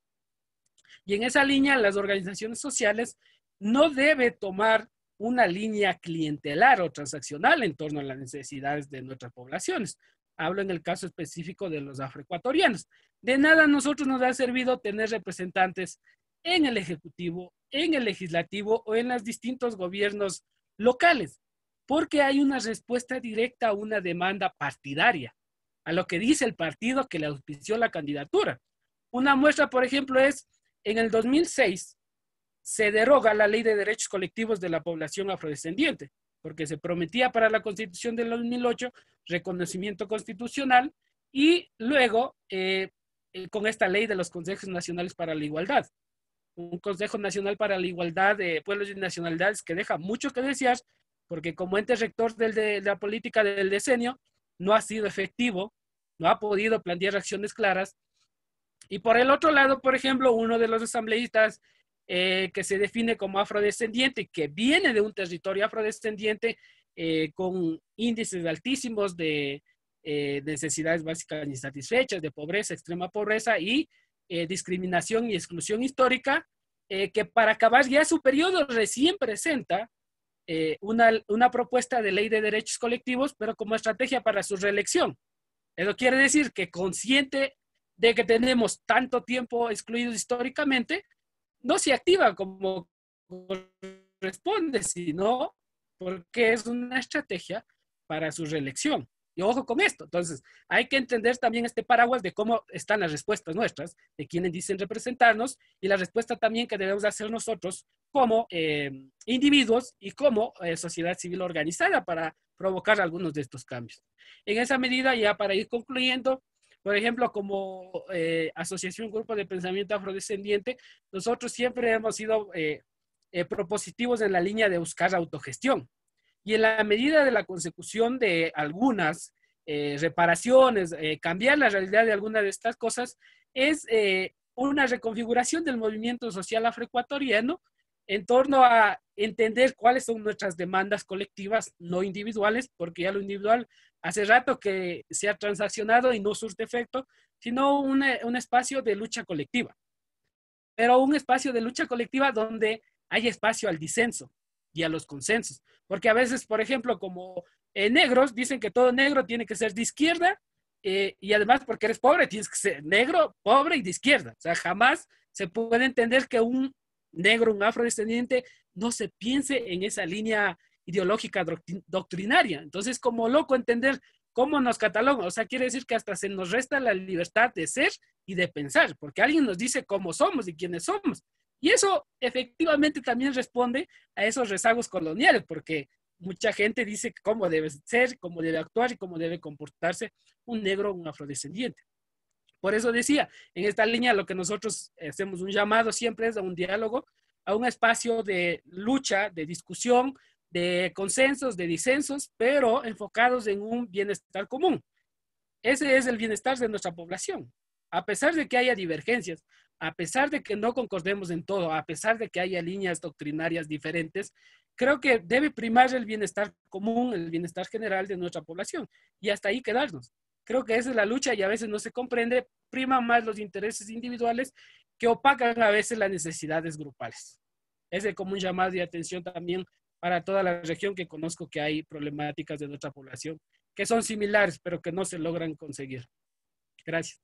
Y en esa línea, las organizaciones sociales no deben tomar una línea clientelar o transaccional en torno a las necesidades de nuestras poblaciones. Hablo en el caso específico de los afroecuatorianos. De nada a nosotros nos ha servido tener representantes en el Ejecutivo, en el Legislativo o en los distintos gobiernos locales, porque hay una respuesta directa a una demanda partidaria, a lo que dice el partido que le auspició la candidatura. Una muestra, por ejemplo, es en el dos mil seis se deroga la Ley de Derechos Colectivos de la Población Afrodescendiente, porque se prometía para la Constitución del dos mil ocho reconocimiento constitucional, y luego eh, eh, con esta ley de los Consejos Nacionales para la Igualdad. Un Consejo Nacional para la Igualdad de Pueblos y Nacionalidades que deja mucho que desear, porque como ente rector del de, de la política del decenio, no ha sido efectivo, no ha podido plantear acciones claras. Y por el otro lado, por ejemplo, uno de los asambleístas eh, que se define como afrodescendiente, que viene de un territorio afrodescendiente eh, con índices altísimos de eh, necesidades básicas insatisfechas, de pobreza, extrema pobreza y eh, discriminación y exclusión histórica, eh, que para acabar ya su periodo recién presenta eh, una, una propuesta de ley de derechos colectivos, pero como estrategia para su reelección. Eso quiere decir que consciente de que tenemos tanto tiempo excluidos históricamente, no se activa como corresponde, sino porque es una estrategia para su reelección. Y ojo con esto. Entonces, hay que entender también este paraguas de cómo están las respuestas nuestras, de quienes dicen representarnos, y la respuesta también que debemos hacer nosotros como eh, individuos y como eh, sociedad civil organizada para provocar algunos de estos cambios. En esa medida, ya para ir concluyendo, por ejemplo, como eh, Asociación Grupo de Pensamiento Afrodescendiente, nosotros siempre hemos sido eh, eh, propositivos en la línea de buscar autogestión. Y en la medida de la consecución de algunas eh, reparaciones, eh, cambiar la realidad de algunas de estas cosas, es eh, una reconfiguración del movimiento social afroecuatoriano en torno a entender cuáles son nuestras demandas colectivas, no individuales, porque ya lo individual hace rato que se ha transaccionado y no surte efecto, sino un, un espacio de lucha colectiva. Pero un espacio de lucha colectiva donde hay espacio al disenso y a los consensos. Porque a veces, por ejemplo, como eh, negros, dicen que todo negro tiene que ser de izquierda, eh, y además porque eres pobre, tienes que ser negro, pobre y de izquierda. O sea, jamás se puede entender que un negro, un afrodescendiente, no se piense en esa línea ideológica doctrinaria. Entonces, como loco entender cómo nos catalogan, o sea, quiere decir que hasta se nos resta la libertad de ser y de pensar, porque alguien nos dice cómo somos y quiénes somos. Y eso efectivamente también responde a esos rezagos coloniales, porque mucha gente dice cómo debe ser, cómo debe actuar y cómo debe comportarse un negro o un afrodescendiente. Por eso decía, en esta línea lo que nosotros hacemos un llamado siempre es a un diálogo, a un espacio de lucha, de discusión, de consensos, de disensos, pero enfocados en un bienestar común. Ese es el bienestar de nuestra población. A pesar de que haya divergencias, a pesar de que no concordemos en todo, a pesar de que haya líneas doctrinarias diferentes, creo que debe primar el bienestar común, el bienestar general de nuestra población y hasta ahí quedarnos. Creo que esa es la lucha y a veces no se comprende, prima más los intereses individuales que opacan a veces las necesidades grupales. Ese es como un llamado de atención también para toda la región, que conozco que hay problemáticas de nuestra población que son similares, pero que no se logran conseguir. Gracias.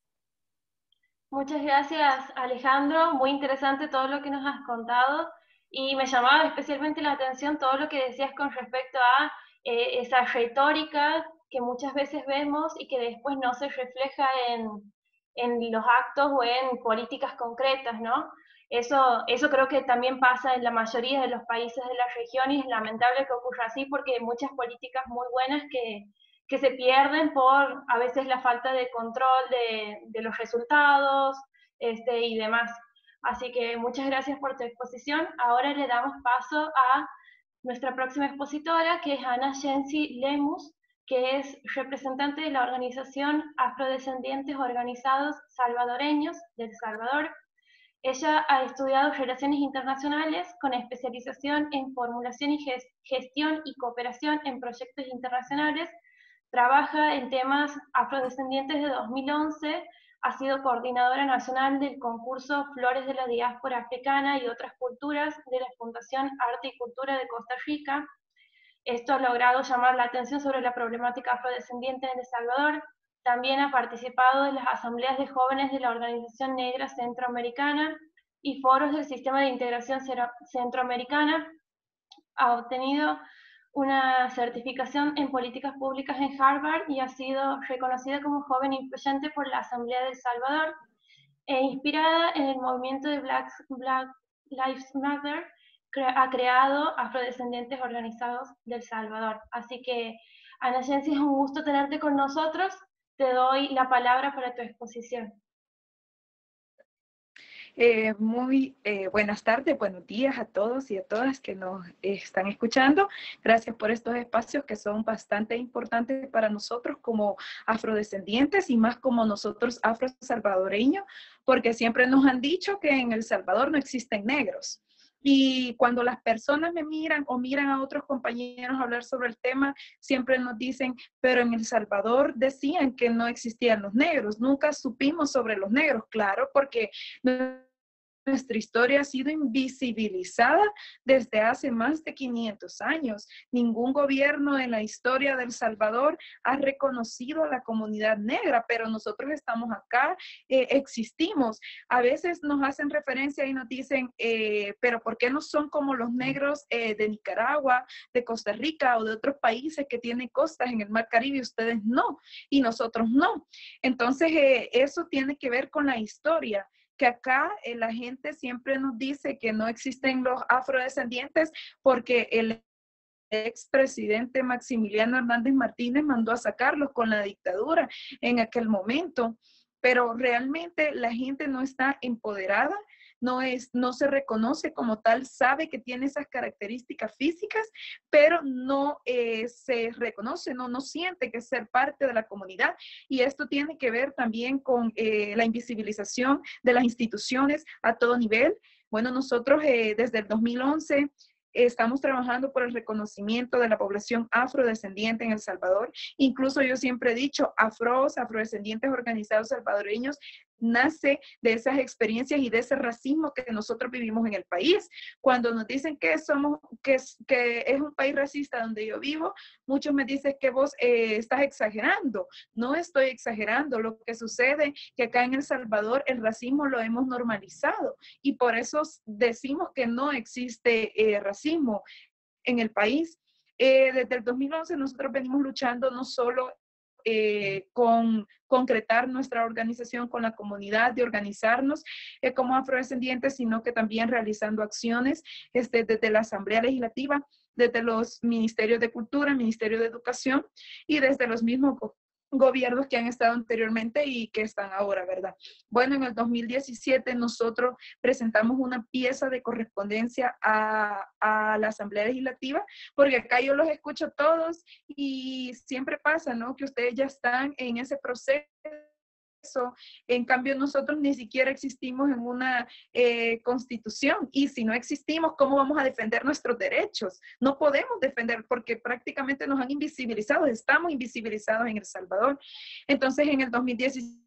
Muchas gracias, Alejandro. Muy interesante todo lo que nos has contado y me llamaba especialmente la atención todo lo que decías con respecto a eh, esa retórica que muchas veces vemos y que después no se refleja en, en los actos o en políticas concretas, ¿no? Eso, eso creo que también pasa en la mayoría de los países de la región y es lamentable que ocurra así porque hay muchas políticas muy buenas que, que se pierden por a veces la falta de control de, de los resultados este, y demás. Así que muchas gracias por tu exposición. Ahora le damos paso a nuestra próxima expositora, que es Ana Yensi Lemus, que es representante de la organización Afrodescendientes Organizados Salvadoreños del Salvador. Ella ha estudiado Relaciones Internacionales con especialización en Formulación y Gestión y Cooperación en Proyectos Internacionales. Trabaja en temas afrodescendientes de dos mil once, ha sido coordinadora nacional del concurso Flores de la Diáspora Africana y otras culturas de la Fundación Arte y Cultura de Costa Rica. Esto ha logrado llamar la atención sobre la problemática afrodescendiente en El Salvador. También ha participado en las asambleas de jóvenes de la Organización Negra Centroamericana y foros del Sistema de Integración Centroamericana. Ha obtenido una certificación en políticas públicas en Harvard y ha sido reconocida como joven influyente por la Asamblea de El Salvador e inspirada en el movimiento de Black, Black Lives Matter, ha creado Afrodescendientes Organizados del Salvador. Así que, Ana Yensi, es un gusto tenerte con nosotros. Te doy la palabra para tu exposición. Eh, muy eh, buenas tardes, buenos días a todos y a todas que nos eh, están escuchando. Gracias por estos espacios que son bastante importantes para nosotros como afrodescendientes y más como nosotros afro-salvadoreños, porque siempre nos han dicho que en El Salvador no existen negros. Y cuando las personas me miran o miran a otros compañeros hablar sobre el tema, siempre nos dicen, pero en El Salvador decían que no existían los negros, nunca supimos sobre los negros, claro, porque nuestra historia ha sido invisibilizada desde hace más de quinientos años. Ningún gobierno en la historia de El Salvador ha reconocido a la comunidad negra, pero nosotros estamos acá, eh, existimos. A veces nos hacen referencia y nos dicen, eh, pero ¿por qué no son como los negros eh, de Nicaragua, de Costa Rica o de otros países que tienen costas en el Mar Caribe y ustedes no? Y nosotros no. Entonces, eh, eso tiene que ver con la historia, que acá eh, la gente siempre nos dice que no existen los afrodescendientes porque el expresidente Maximiliano Hernández Martínez mandó a sacarlos con la dictadura en aquel momento, pero realmente la gente no está empoderada, no, es, no se reconoce como tal, sabe que tiene esas características físicas, pero no eh, se reconoce, no, no siente que es ser parte de la comunidad. Y esto tiene que ver también con eh, la invisibilización de las instituciones a todo nivel. Bueno, nosotros eh, desde el dos mil once estamos trabajando por el reconocimiento de la población afrodescendiente en El Salvador. Incluso yo siempre he dicho, afros, afrodescendientes organizados salvadoreños, nace de esas experiencias y de ese racismo que nosotros vivimos en el país. Cuando nos dicen que somos, que es, que es un país racista donde yo vivo, muchos me dicen que vos eh, estás exagerando. No estoy exagerando. Lo que sucede es que acá en El Salvador el racismo lo hemos normalizado y por eso decimos que no existe eh, racismo en el país. Eh, desde el dos mil once nosotros venimos luchando no solo Eh, con concretar nuestra organización con la comunidad, de organizarnos eh, como afrodescendientes, sino que también realizando acciones este, desde la Asamblea Legislativa, desde los Ministerios de Cultura, Ministerio de Educación y desde los mismos gobiernos que han estado anteriormente y que están ahora, ¿verdad? Bueno, en el dos mil diecisiete nosotros presentamos una pieza de correspondencia a, a la Asamblea Legislativa, porque acá yo los escucho todos y siempre pasa, ¿no? Que ustedes ya están en ese proceso En cambio, nosotros ni siquiera existimos en una eh, constitución, y si no existimos, ¿cómo vamos a defender nuestros derechos? No podemos defender porque prácticamente nos han invisibilizado, estamos invisibilizados en El Salvador. Entonces, en el dos mil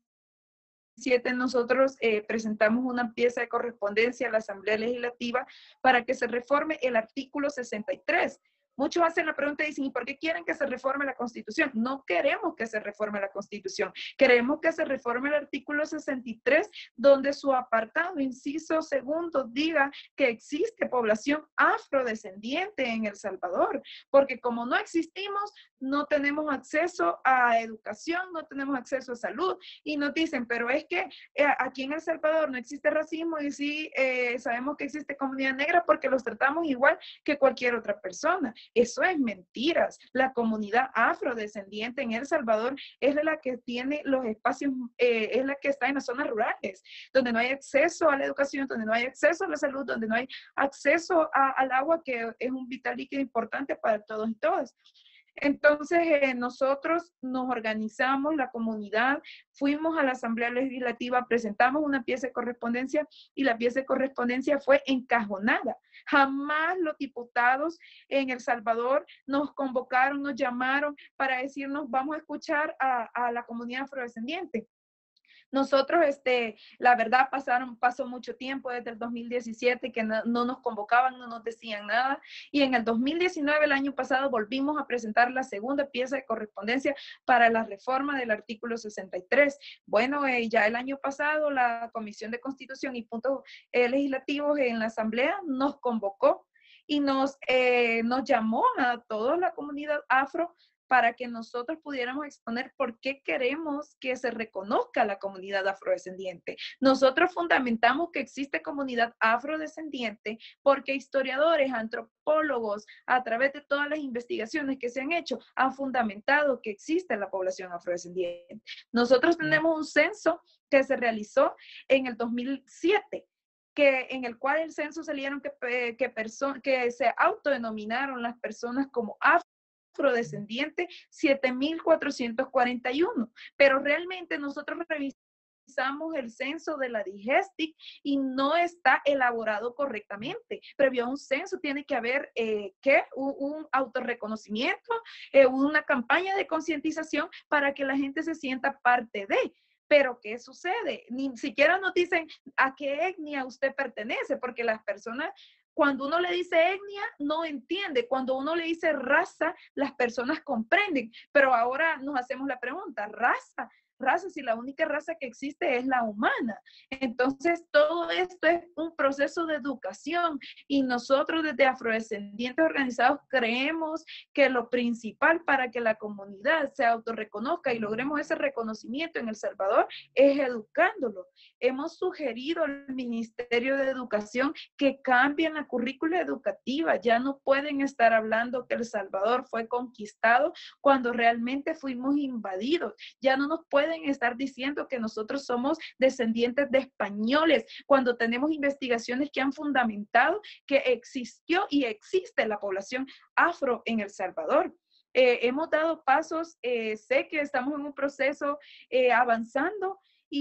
diecisiete nosotros eh, presentamos una pieza de correspondencia a la Asamblea Legislativa para que se reforme el artículo sesenta y tres. Muchos hacen la pregunta y dicen, ¿y por qué quieren que se reforme la Constitución? No queremos que se reforme la Constitución. Queremos que se reforme el artículo sesenta y tres, donde su apartado, inciso segundo, diga que existe población afrodescendiente en El Salvador. Porque como no existimos, no tenemos acceso a educación, no tenemos acceso a salud. Y nos dicen, pero es que eh, aquí en El Salvador no existe racismo y sí eh, sabemos que existe comunidad negra porque los tratamos igual que cualquier otra persona. Eso es mentiras. La comunidad afrodescendiente en El Salvador es la que tiene los espacios, eh, es la que está en las zonas rurales, donde no hay acceso a la educación, donde no hay acceso a la salud, donde no hay acceso a, al agua, que es un vital líquido importante para todos y todas. Entonces, eh, nosotros nos organizamos, la comunidad, fuimos a la Asamblea Legislativa, presentamos una pieza de correspondencia y la pieza de correspondencia fue encajonada. Jamás los diputados en El Salvador nos convocaron, nos llamaron para decirnos, vamos a escuchar a, a la comunidad afrodescendiente. Nosotros, este, la verdad, pasaron, pasó mucho tiempo desde el dos mil diecisiete que no, no nos convocaban, no nos decían nada. Y en el dos mil diecinueve, el año pasado, volvimos a presentar la segunda pieza de correspondencia para la reforma del artículo sesenta y tres. Bueno, eh, ya el año pasado la Comisión de Constitución y Puntos eh, Legislativos en la Asamblea nos convocó y nos, eh, nos llamó a toda la comunidad afro para que nosotros pudiéramos exponer por qué queremos que se reconozca la comunidad afrodescendiente. Nosotros fundamentamos que existe comunidad afrodescendiente porque historiadores, antropólogos, a través de todas las investigaciones que se han hecho, han fundamentado que existe la población afrodescendiente. Nosotros tenemos un censo que se realizó en el dos mil siete, que, en el cual el censo salieron que, que, que se autodenominaron las personas como afro afrodescendiente siete mil cuatrocientos cuarenta y uno, pero realmente nosotros revisamos el censo de la DIGESTIC y no está elaborado correctamente. Previo a un censo tiene que haber eh, ¿qué? un, un autorreconocimiento, eh, una campaña de concientización para que la gente se sienta parte de. Pero ¿qué sucede? Ni siquiera nos dicen a qué etnia usted pertenece, porque las personas, cuando uno le dice etnia, no entiende. Cuando uno le dice raza, las personas comprenden. Pero ahora nos hacemos la pregunta, ¿raza? Raza, si la única raza que existe es la humana. Entonces, todo esto es un proceso de educación y nosotros desde Afrodescendientes Organizados creemos que lo principal para que la comunidad se autorreconozca y logremos ese reconocimiento en El Salvador es educándolo. Hemos sugerido al Ministerio de Educación que cambien la currícula educativa. Ya no pueden estar hablando que El Salvador fue conquistado cuando realmente fuimos invadidos. Ya no nos pueden estar diciendo que nosotros somos descendientes de españoles cuando tenemos investigaciones que han fundamentado que existió y existe la población afro en El Salvador. Eh, hemos dado pasos, eh, sé que estamos en un proceso eh, avanzando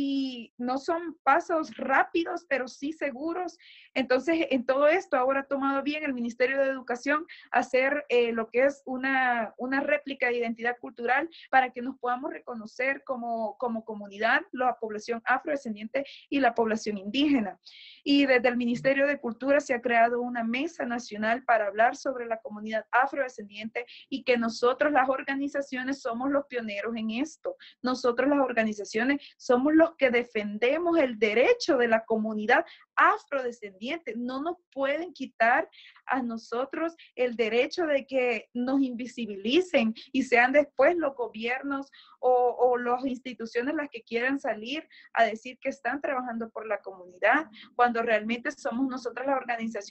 y no son pasos rápidos, pero sí seguros. Entonces, en todo esto ahora ha tomado bien el Ministerio de Educación hacer eh, lo que es una, una réplica de identidad cultural para que nos podamos reconocer como, como comunidad, la población afrodescendiente y la población indígena. Y desde el Ministerio de Cultura se ha creado una mesa nacional para hablar sobre la comunidad afrodescendiente y que nosotros, las organizaciones, somos los pioneros en esto. Nosotros, las organizaciones, somos los que defendemos el derecho de la comunidad afrodescendiente. No nos pueden quitar a nosotros el derecho de que nos invisibilicen y sean después los gobiernos o, o las instituciones las que quieran salir a decir que están trabajando por la comunidad, cuando realmente somos nosotras las organizaciones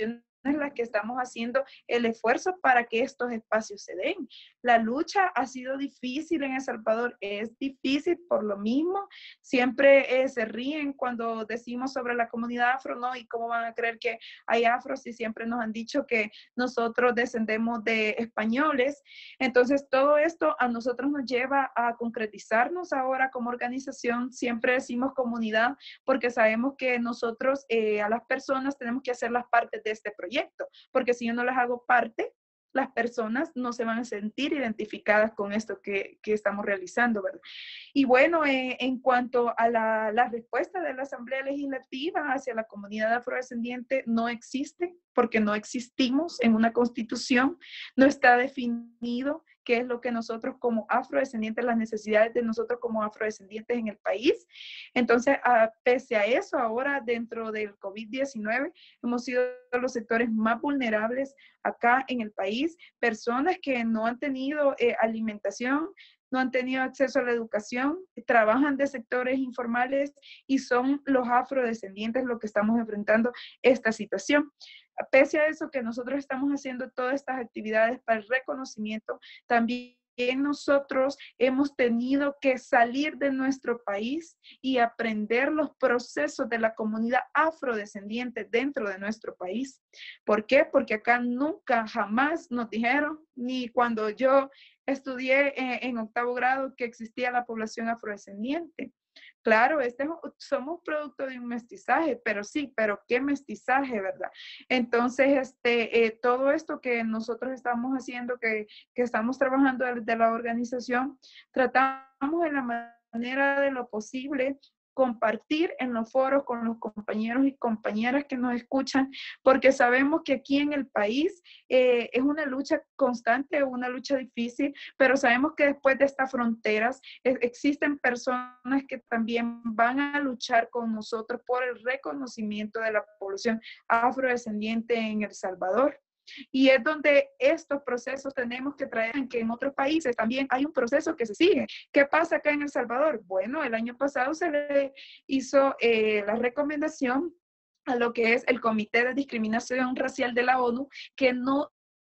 las que estamos haciendo el esfuerzo para que estos espacios se den. La lucha ha sido difícil en El Salvador, es difícil por lo mismo. Siempre eh, se ríen cuando decimos sobre la comunidad afro, ¿no? Y cómo van a creer que hay afros y siempre nos han dicho que nosotros descendemos de españoles. Entonces, todo esto a nosotros nos lleva a concretizarnos ahora como organización. Siempre decimos comunidad porque sabemos que nosotros eh, a las personas tenemos que hacerlas parte de este proyecto. Porque si yo no las hago parte, las personas no se van a sentir identificadas con esto que, que estamos realizando, ¿verdad? Y bueno, eh, en cuanto a la, la respuesta de la Asamblea Legislativa hacia la comunidad afrodescendiente, no existe, porque no existimos en una constitución, no está definido qué es lo que nosotros como afrodescendientes, las necesidades de nosotros como afrodescendientes en el país. Entonces, a, pese a eso, ahora dentro del COVID diecinueve, hemos sido los sectores más vulnerables acá en el país, personas que no han tenido eh, alimentación, no han tenido acceso a la educación, trabajan de sectores informales y son los afrodescendientes los que estamos enfrentando esta situación. Pese a eso que nosotros estamos haciendo todas estas actividades para el reconocimiento, también nosotros hemos tenido que salir de nuestro país y aprender los procesos de la comunidad afrodescendiente dentro de nuestro país. ¿Por qué? Porque acá nunca, jamás nos dijeron, ni cuando yo estudié en, en octavo grado, que existía la población afrodescendiente. Claro, este, somos producto de un mestizaje, pero sí, pero ¿qué mestizaje, verdad? Entonces, este, eh, todo esto que nosotros estamos haciendo, que, que estamos trabajando desde la organización, tratamos en la manera de lo posible compartir en los foros con los compañeros y compañeras que nos escuchan, porque sabemos que aquí en el país eh, es una lucha constante, una lucha difícil, pero sabemos que después de estas fronteras eh, existen personas que también van a luchar con nosotros por el reconocimiento de la población afrodescendiente en El Salvador. Y es donde estos procesos tenemos que traer, que en otros países también hay un proceso que se sigue. ¿Qué pasa acá en El Salvador? Bueno, el año pasado se le hizo eh, la recomendación a lo que es el Comité de Discriminación Racial de la ONU, que no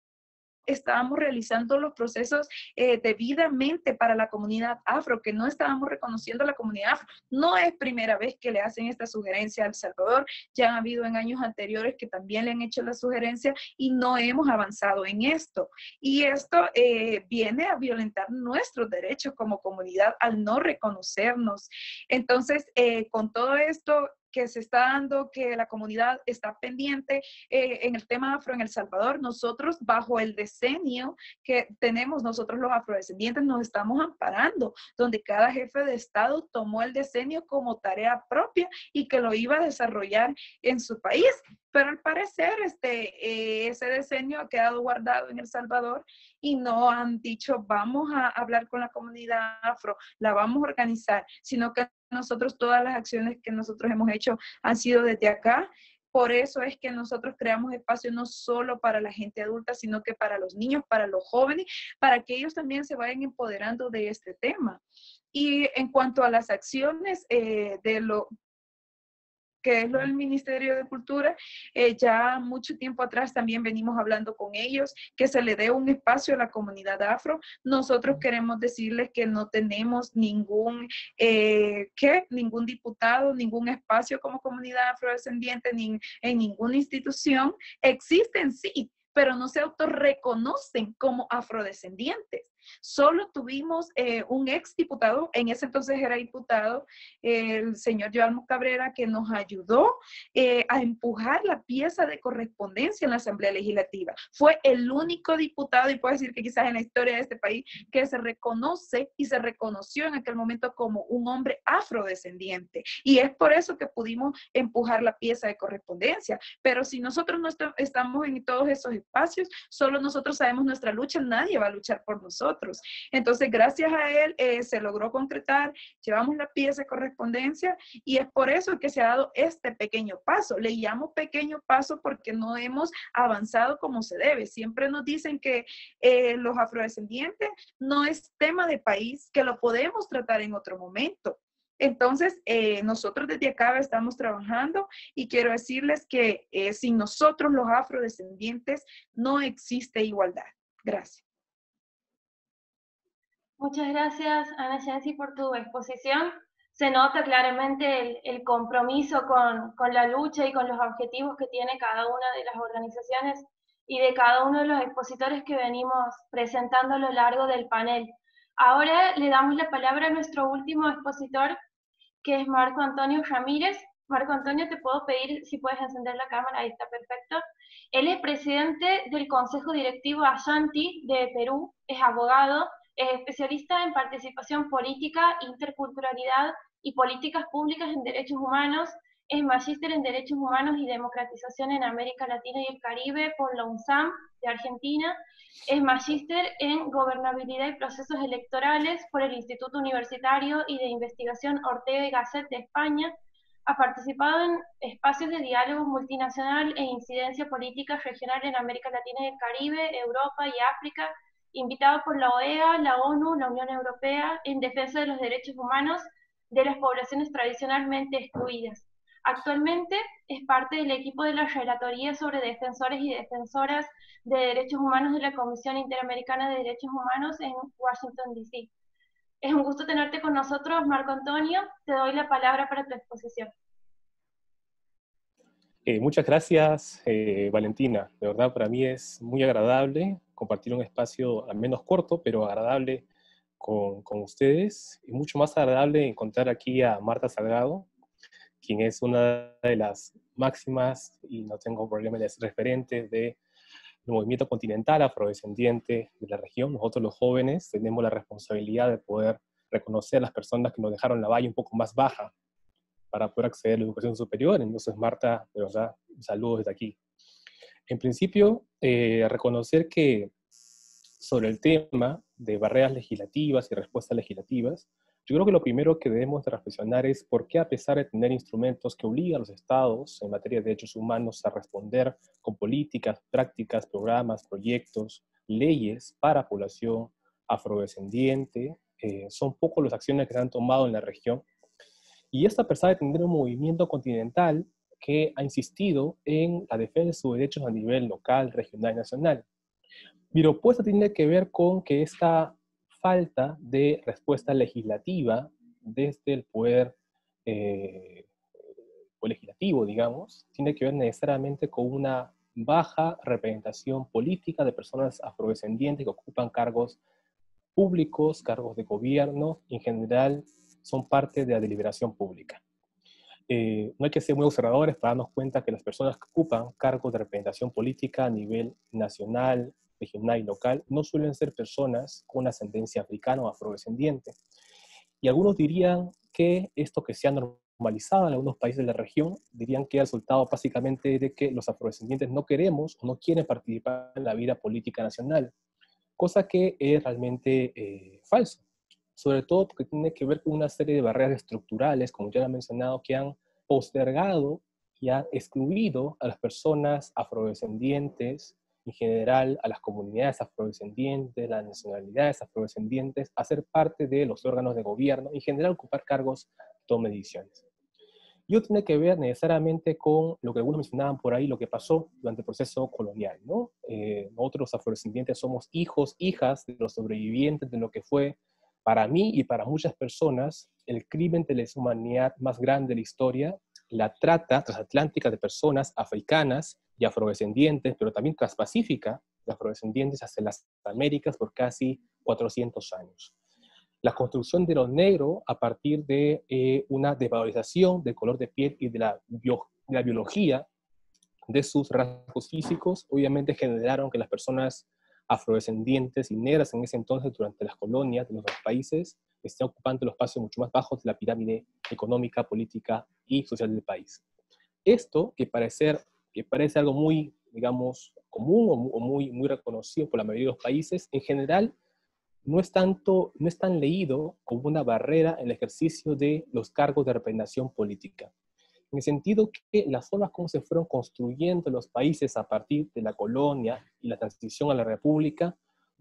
estábamos realizando los procesos eh, debidamente para la comunidad afro, que no estábamos reconociendo a la comunidad afro. No es primera vez que le hacen esta sugerencia a El Salvador, ya han habido en años anteriores que también le han hecho la sugerencia y no hemos avanzado en esto. Y esto eh, viene a violentar nuestros derechos como comunidad al no reconocernos. Entonces, eh, con todo esto que se está dando, que la comunidad está pendiente eh, en el tema afro en El Salvador, nosotros bajo el decenio que tenemos nosotros los afrodescendientes nos estamos amparando, donde cada jefe de Estado tomó el decenio como tarea propia y que lo iba a desarrollar en su país. Pero al parecer este, eh, ese decenio ha quedado guardado en El Salvador y no han dicho vamos a hablar con la comunidad afro, la vamos a organizar, sino que nosotros todas las acciones que nosotros hemos hecho han sido desde acá. Por eso es que nosotros creamos espacios no solo para la gente adulta, sino que para los niños, para los jóvenes, para que ellos también se vayan empoderando de este tema. Y en cuanto a las acciones eh, de lo que es lo del Ministerio de Cultura, eh, ya mucho tiempo atrás también venimos hablando con ellos, que se le dé un espacio a la comunidad afro. Nosotros queremos decirles que no tenemos ningún, eh, ¿qué? ningún diputado, ningún espacio como comunidad afrodescendiente, ni en ninguna institución. Existen, sí, pero no se autorreconocen como afrodescendientes. Solo tuvimos eh, un ex diputado, en ese entonces era diputado, eh, el señor Joan Cabrera, que nos ayudó eh, a empujar la pieza de correspondencia en la Asamblea Legislativa. Fue el único diputado, y puedo decir que quizás en la historia de este país, que se reconoce y se reconoció en aquel momento como un hombre afrodescendiente. Y es por eso que pudimos empujar la pieza de correspondencia. Pero si nosotros no est- estamos en todos esos espacios, solo nosotros sabemos nuestra lucha, nadie va a luchar por nosotros. Entonces, gracias a él eh, se logró concretar, llevamos la pieza de correspondencia y es por eso que se ha dado este pequeño paso. Le llamo pequeño paso porque no hemos avanzado como se debe. Siempre nos dicen que eh, los afrodescendientes no es tema de país, que lo podemos tratar en otro momento. Entonces, eh, nosotros desde acá estamos trabajando y quiero decirles que eh, sin nosotros los afrodescendientes no existe igualdad. Gracias. Muchas gracias, Ana Yancy, por tu exposición. Se nota claramente el, el compromiso con, con la lucha y con los objetivos que tiene cada una de las organizaciones y de cada uno de los expositores que venimos presentando a lo largo del panel. Ahora le damos la palabra a nuestro último expositor, que es Marco Antonio Ramírez. Marco Antonio, te puedo pedir si puedes encender la cámara, ahí está perfecto. Él es presidente del Consejo Directivo Ashanti de Perú, es abogado, es especialista en participación política, interculturalidad y políticas públicas en derechos humanos, es magíster en Derechos Humanos y Democratización en América Latina y el Caribe por la UNSAM de Argentina, es magíster en Gobernabilidad y Procesos Electorales por el Instituto Universitario y de Investigación Ortega y Gasset de España, ha participado en espacios de diálogo multinacional e incidencia política regional en América Latina y el Caribe, Europa y África, invitado por la O E A, la ONU, la Unión Europea, en defensa de los derechos humanos de las poblaciones tradicionalmente excluidas. Actualmente es parte del equipo de la Relatoría sobre Defensores y Defensoras de Derechos Humanos de la Comisión Interamericana de Derechos Humanos en Washington, D C Es un gusto tenerte con nosotros, Marco Antonio. Te doy la palabra para tu exposición. Eh, muchas gracias, eh, Valentina. De verdad, para mí es muy agradable compartir un espacio al menos corto, pero agradable con, con ustedes. Y mucho más agradable encontrar aquí a Marta Salgado, quien es una de las máximas, y no tengo problema de ser referentes, del movimiento continental afrodescendiente de la región. Nosotros los jóvenes tenemos la responsabilidad de poder reconocer a las personas que nos dejaron la valla un poco más baja para poder acceder a la educación superior. Entonces, Marta, de verdad, saludos desde aquí. En principio, eh, reconocer que sobre el tema de barreras legislativas y respuestas legislativas, yo creo que lo primero que debemos de reflexionar es por qué, a pesar de tener instrumentos que obligan a los estados en materia de derechos humanos a responder con políticas, prácticas, programas, proyectos, leyes para población afrodescendiente, eh, son pocos las acciones que se han tomado en la región. Y esto a pesar de tener un movimiento continental que ha insistido en la defensa de sus derechos a nivel local, regional y nacional. Mi propuesta tiene que ver con que esta falta de respuesta legislativa desde el poder eh, legislativo, digamos, tiene que ver necesariamente con una baja representación política de personas afrodescendientes que ocupan cargos públicos, cargos de gobierno, en general son parte de la deliberación pública. Eh, no hay que ser muy observadores para darnos cuenta que las personas que ocupan cargos de representación política a nivel nacional, regional y local no suelen ser personas con ascendencia africana o afrodescendiente. Y algunos dirían que esto que se ha normalizado en algunos países de la región, dirían que es el resultado básicamente de que los afrodescendientes no queremos o no quieren participar en la vida política nacional, cosa que es realmente eh, falso. Sobre todo porque tiene que ver con una serie de barreras estructurales, como ya lo he mencionado, que han postergado y han excluido a las personas afrodescendientes, en general a las comunidades afrodescendientes, las nacionalidades afrodescendientes, a ser parte de los órganos de gobierno, en general ocupar cargos de toma de decisiones. Y eso tiene que ver necesariamente con lo que algunos mencionaban por ahí, lo que pasó durante el proceso colonial, ¿no? Eh, nosotros los afrodescendientes somos hijos, hijas de los sobrevivientes de lo que fue, para mí y para muchas personas, el crimen de lesa humanidad más grande de la historia, la trata transatlántica de personas africanas y afrodescendientes, pero también transpacífica de afrodescendientes hacia las Américas por casi cuatrocientos años. La construcción de lo negro a partir de eh, una desvalorización del color de piel y de la, bio, de la biología de sus rasgos físicos, obviamente generaron que las personas afrodescendientes y negras en ese entonces, durante las colonias de los países, estén ocupando los espacios mucho más bajos de la pirámide económica, política y social del país. Esto, que parece, que parece algo muy, digamos, común o muy, muy reconocido por la mayoría de los países, en general no es, tanto, no es tan leído como una barrera en el ejercicio de los cargos de representación política. En el sentido que las formas como se fueron construyendo los países a partir de la colonia y la transición a la república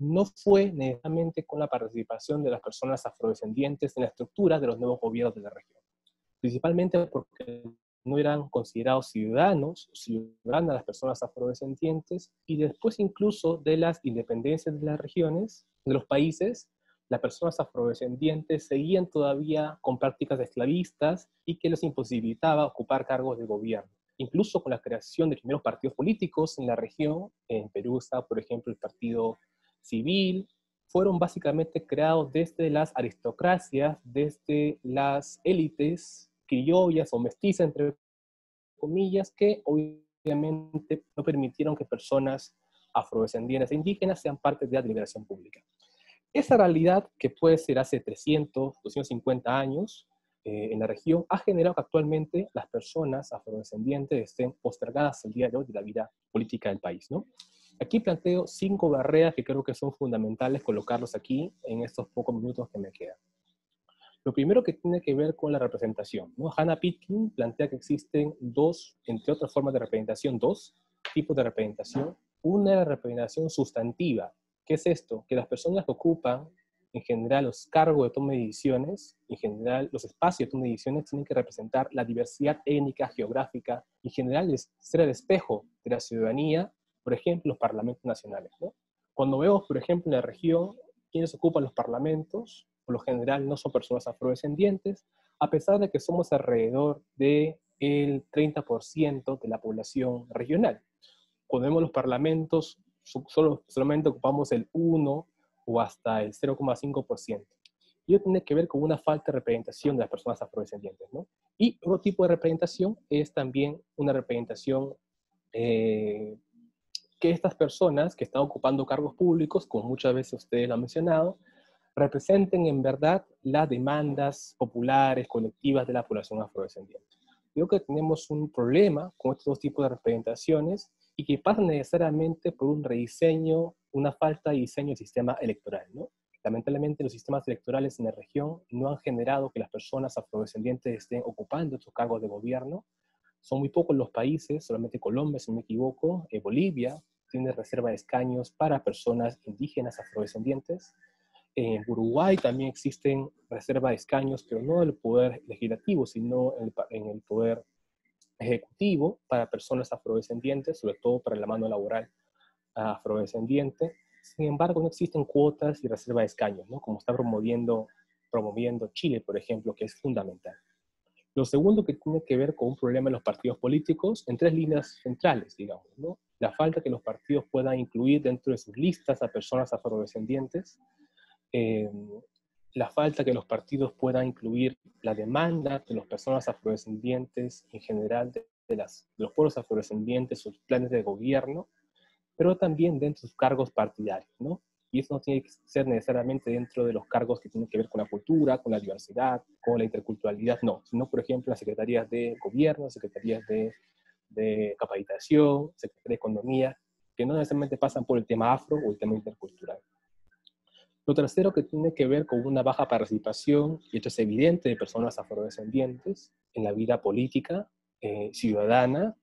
no fue necesariamente con la participación de las personas afrodescendientes en la estructura de los nuevos gobiernos de la región, principalmente porque no eran considerados ciudadanos o ciudadanas las personas afrodescendientes, y después incluso de las independencias de las regiones, de los países, las personas afrodescendientes seguían todavía con prácticas esclavistas y que les imposibilitaba ocupar cargos de gobierno. Incluso con la creación de primeros partidos políticos en la región, en Perú está, por ejemplo, el Partido Civil, fueron básicamente creados desde las aristocracias, desde las élites criollas o mestizas, entre comillas, que obviamente no permitieron que personas afrodescendientes e indígenas sean parte de la deliberación pública. Esa realidad, que puede ser hace trescientos, doscientos cincuenta años, eh, en la región, ha generado que actualmente las personas afrodescendientes estén postergadas el día de hoy de la vida política del país, ¿no? Aquí planteo cinco barreras que creo que son fundamentales colocarlos aquí en estos pocos minutos que me quedan. Lo primero que tiene que ver con la representación, ¿no? Hannah Pitkin plantea que existen dos, entre otras formas de representación, dos tipos de representación. Una es la representación sustantiva. ¿Qué es esto? Que las personas que ocupan en general los cargos de toma de decisiones, en general los espacios de toma de decisiones, tienen que representar la diversidad étnica, geográfica, en general es ser el espejo de la ciudadanía, por ejemplo, los parlamentos nacionales, ¿no? Cuando vemos, por ejemplo, en la región, quienes ocupan los parlamentos, por lo general no son personas afrodescendientes, a pesar de que somos alrededor del treinta por ciento de la población regional. Cuando vemos los parlamentos, solo, solamente ocupamos el uno o hasta el cero coma cinco por ciento. Y eso tiene que ver con una falta de representación de las personas afrodescendientes, ¿no? Y otro tipo de representación es también una representación eh, que estas personas que están ocupando cargos públicos, como muchas veces ustedes lo han mencionado, representen en verdad las demandas populares, colectivas de la población afrodescendiente. Creo que tenemos un problema con estos dos tipos de representaciones y que pasan necesariamente por un rediseño, una falta de diseño del sistema electoral, ¿no? Lamentablemente los sistemas electorales en la región no han generado que las personas afrodescendientes estén ocupando estos cargos de gobierno. Son muy pocos los países, solamente Colombia, si no me equivoco, eh, Bolivia tiene reserva de escaños para personas indígenas afrodescendientes. En Uruguay también existen reserva de escaños, pero no en el poder legislativo, sino en el, en el poder ejecutivo para personas afrodescendientes, sobre todo para la mano laboral afrodescendiente. Sin embargo, no existen cuotas y reserva de escaños, ¿no? Como está promoviendo, promoviendo Chile, por ejemplo, que es fundamental. Lo segundo que tiene que ver con un problema en los partidos políticos, en tres líneas centrales, digamos, ¿no? La falta que los partidos puedan incluir dentro de sus listas a personas afrodescendientes, eh, la falta que los partidos puedan incluir la demanda de las personas afrodescendientes en general, de, de, las, de los pueblos afrodescendientes, sus planes de gobierno, pero también dentro de sus cargos partidarios, ¿no? Y eso no tiene que ser necesariamente dentro de los cargos que tienen que ver con la cultura, con la diversidad, con la interculturalidad, no, sino, por ejemplo, las secretarías de gobierno, secretarías de, de capacitación, secretarías de economía, que no necesariamente pasan por el tema afro o el tema intercultural. Lo tercero que tiene que ver con una baja participación, y esto es evidente, de personas afrodescendientes en la vida política, eh, ciudadana,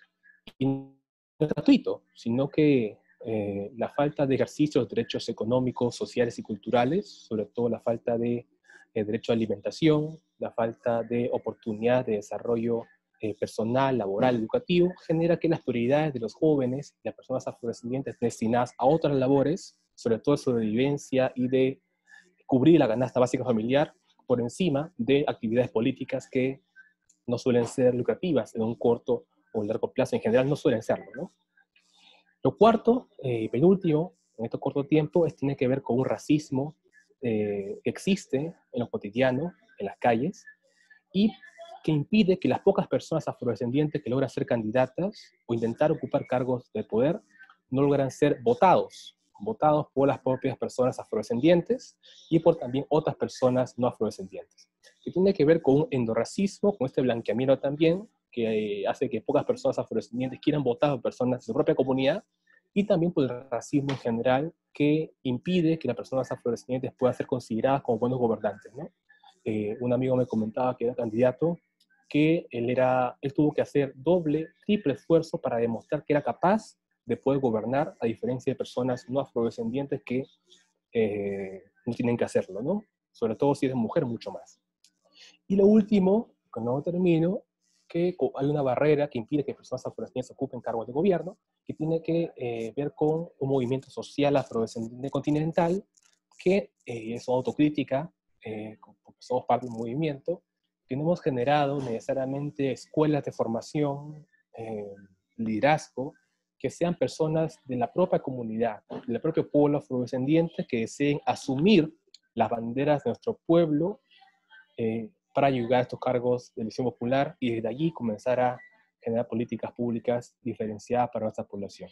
y no es gratuito, sino que eh, la falta de ejercicio de derechos económicos, sociales y culturales, sobre todo la falta de eh, derecho a alimentación, la falta de oportunidad de desarrollo eh, personal, laboral, educativo, genera que las prioridades de los jóvenes y las personas afrodescendientes destinadas a otras labores, sobre todo de sobrevivencia y de cubrir la canasta básica familiar, por encima de actividades políticas que no suelen ser lucrativas en un corto o largo plazo, en general no suelen serlo, ¿no? Lo cuarto, eh, penúltimo, en este corto tiempo, es, tiene que ver con un racismo eh, que existe en lo cotidiano, en las calles, y que impide que las pocas personas afrodescendientes que logran ser candidatas o intentar ocupar cargos de poder no logran ser votados, votados por las propias personas afrodescendientes y por también otras personas no afrodescendientes. Que tiene que ver con un endorracismo, con este blanqueamiento también, que hace que pocas personas afrodescendientes quieran votar por personas de su propia comunidad, y también por el racismo en general, que impide que las personas afrodescendientes puedan ser consideradas como buenos gobernantes, ¿no? Eh, un amigo me comentaba que era candidato, que él, era, él tuvo que hacer doble, triple esfuerzo para demostrar que era capaz de poder gobernar, a diferencia de personas no afrodescendientes que eh, no tienen que hacerlo, ¿no? Sobre todo si eres mujer, mucho más. Y lo último, con no termino, que hay una barrera que impide que personas afrodescendientes ocupen cargos de gobierno, que tiene que eh, ver con un movimiento social afrodescendiente continental, que eh, es autocrítica, eh, porque somos parte de un movimiento, que no hemos generado necesariamente escuelas de formación, eh, liderazgo, que sean personas de la propia comunidad, del propio pueblo afrodescendiente, que deseen asumir las banderas de nuestro pueblo, eh, para llegar a estos cargos de elección popular y desde allí comenzar a generar políticas públicas diferenciadas para nuestra población.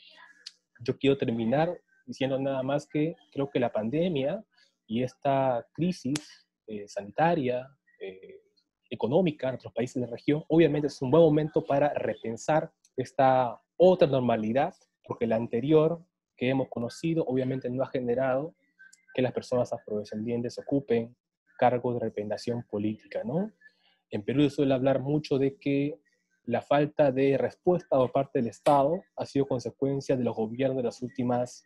Yo quiero terminar diciendo nada más que creo que la pandemia y esta crisis eh, sanitaria, eh, económica en otros países de la región, obviamente es un buen momento para repensar esta otra normalidad, porque la anterior que hemos conocido obviamente no ha generado que las personas afrodescendientes ocupen cargos de representación política, ¿no? En Perú se suele hablar mucho de que la falta de respuesta por parte del Estado ha sido consecuencia de los gobiernos de las últimas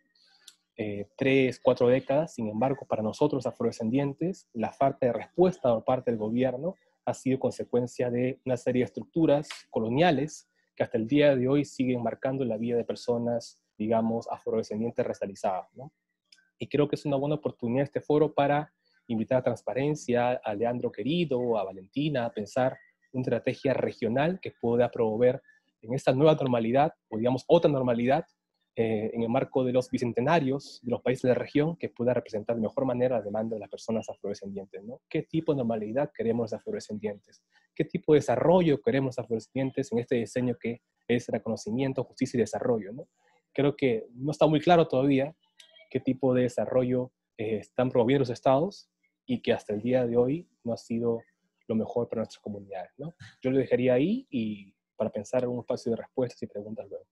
eh, tres, cuatro décadas. Sin embargo, para nosotros afrodescendientes, la falta de respuesta por parte del gobierno ha sido consecuencia de una serie de estructuras coloniales que hasta el día de hoy siguen marcando la vida de personas, digamos, afrodescendientes racializadas, ¿no? Y creo que es una buena oportunidad este foro para invitar a Transparencia, a Leandro Querido, a Valentina, a pensar una estrategia regional que pueda promover en esta nueva normalidad, o digamos otra normalidad, eh, en el marco de los bicentenarios de los países de la región, que pueda representar de mejor manera la demanda de las personas afrodescendientes, ¿no? ¿Qué tipo de normalidad queremos los afrodescendientes? ¿Qué tipo de desarrollo queremos los afrodescendientes en este diseño que es reconocimiento, justicia y desarrollo, ¿no? Creo que no está muy claro todavía qué tipo de desarrollo eh, están promoviendo los estados y que hasta el día de hoy no ha sido lo mejor para nuestras comunidades, ¿no? Yo lo dejaría ahí y para pensar en un espacio de respuestas y preguntas luego.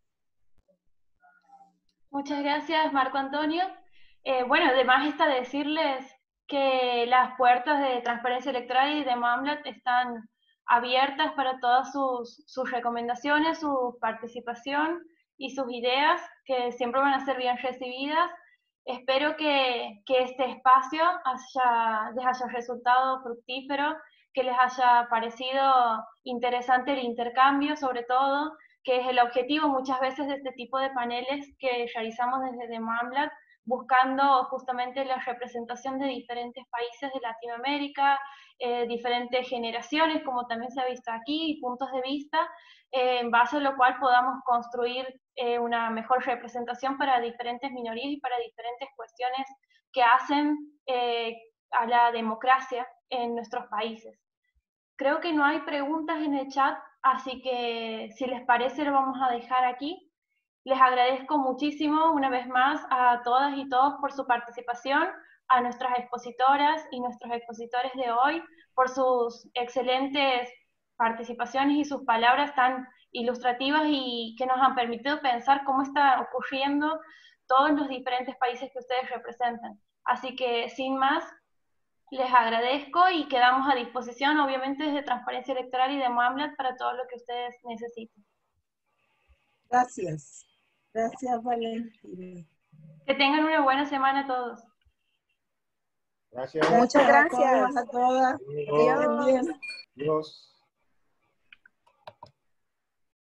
Muchas gracias, Marco Antonio. Eh, bueno, además está decirles que las puertas de Transparencia Electoral y de MAMLAT están abiertas para todas sus, sus recomendaciones, su participación y sus ideas, que siempre van a ser bien recibidas. Espero que, que este espacio haya, les haya resultado fructífero, que les haya parecido interesante el intercambio, sobre todo, que es el objetivo muchas veces de este tipo de paneles que realizamos desde DEMAMLAT, buscando justamente la representación de diferentes países de Latinoamérica, eh, diferentes generaciones, como también se ha visto aquí, y puntos de vista, eh, en base a lo cual podamos construir eh, una mejor representación para diferentes minorías y para diferentes cuestiones que hacen eh, a la democracia en nuestros países. Creo que no hay preguntas en el chat, así que si les parece lo vamos a dejar aquí. Les agradezco muchísimo una vez más a todas y todos por su participación, a nuestras expositoras y nuestros expositores de hoy por sus excelentes participaciones y sus palabras tan ilustrativas y que nos han permitido pensar cómo está ocurriendo todos los diferentes países que ustedes representan. Así que sin más, les agradezco y quedamos a disposición, obviamente, desde Transparencia Electoral y de MAMLAT para todo lo que ustedes necesiten. Gracias. Gracias, Valentina. Que tengan una buena semana todos. Gracias. Muchas gracias a todas. Adiós. Adiós. Adiós.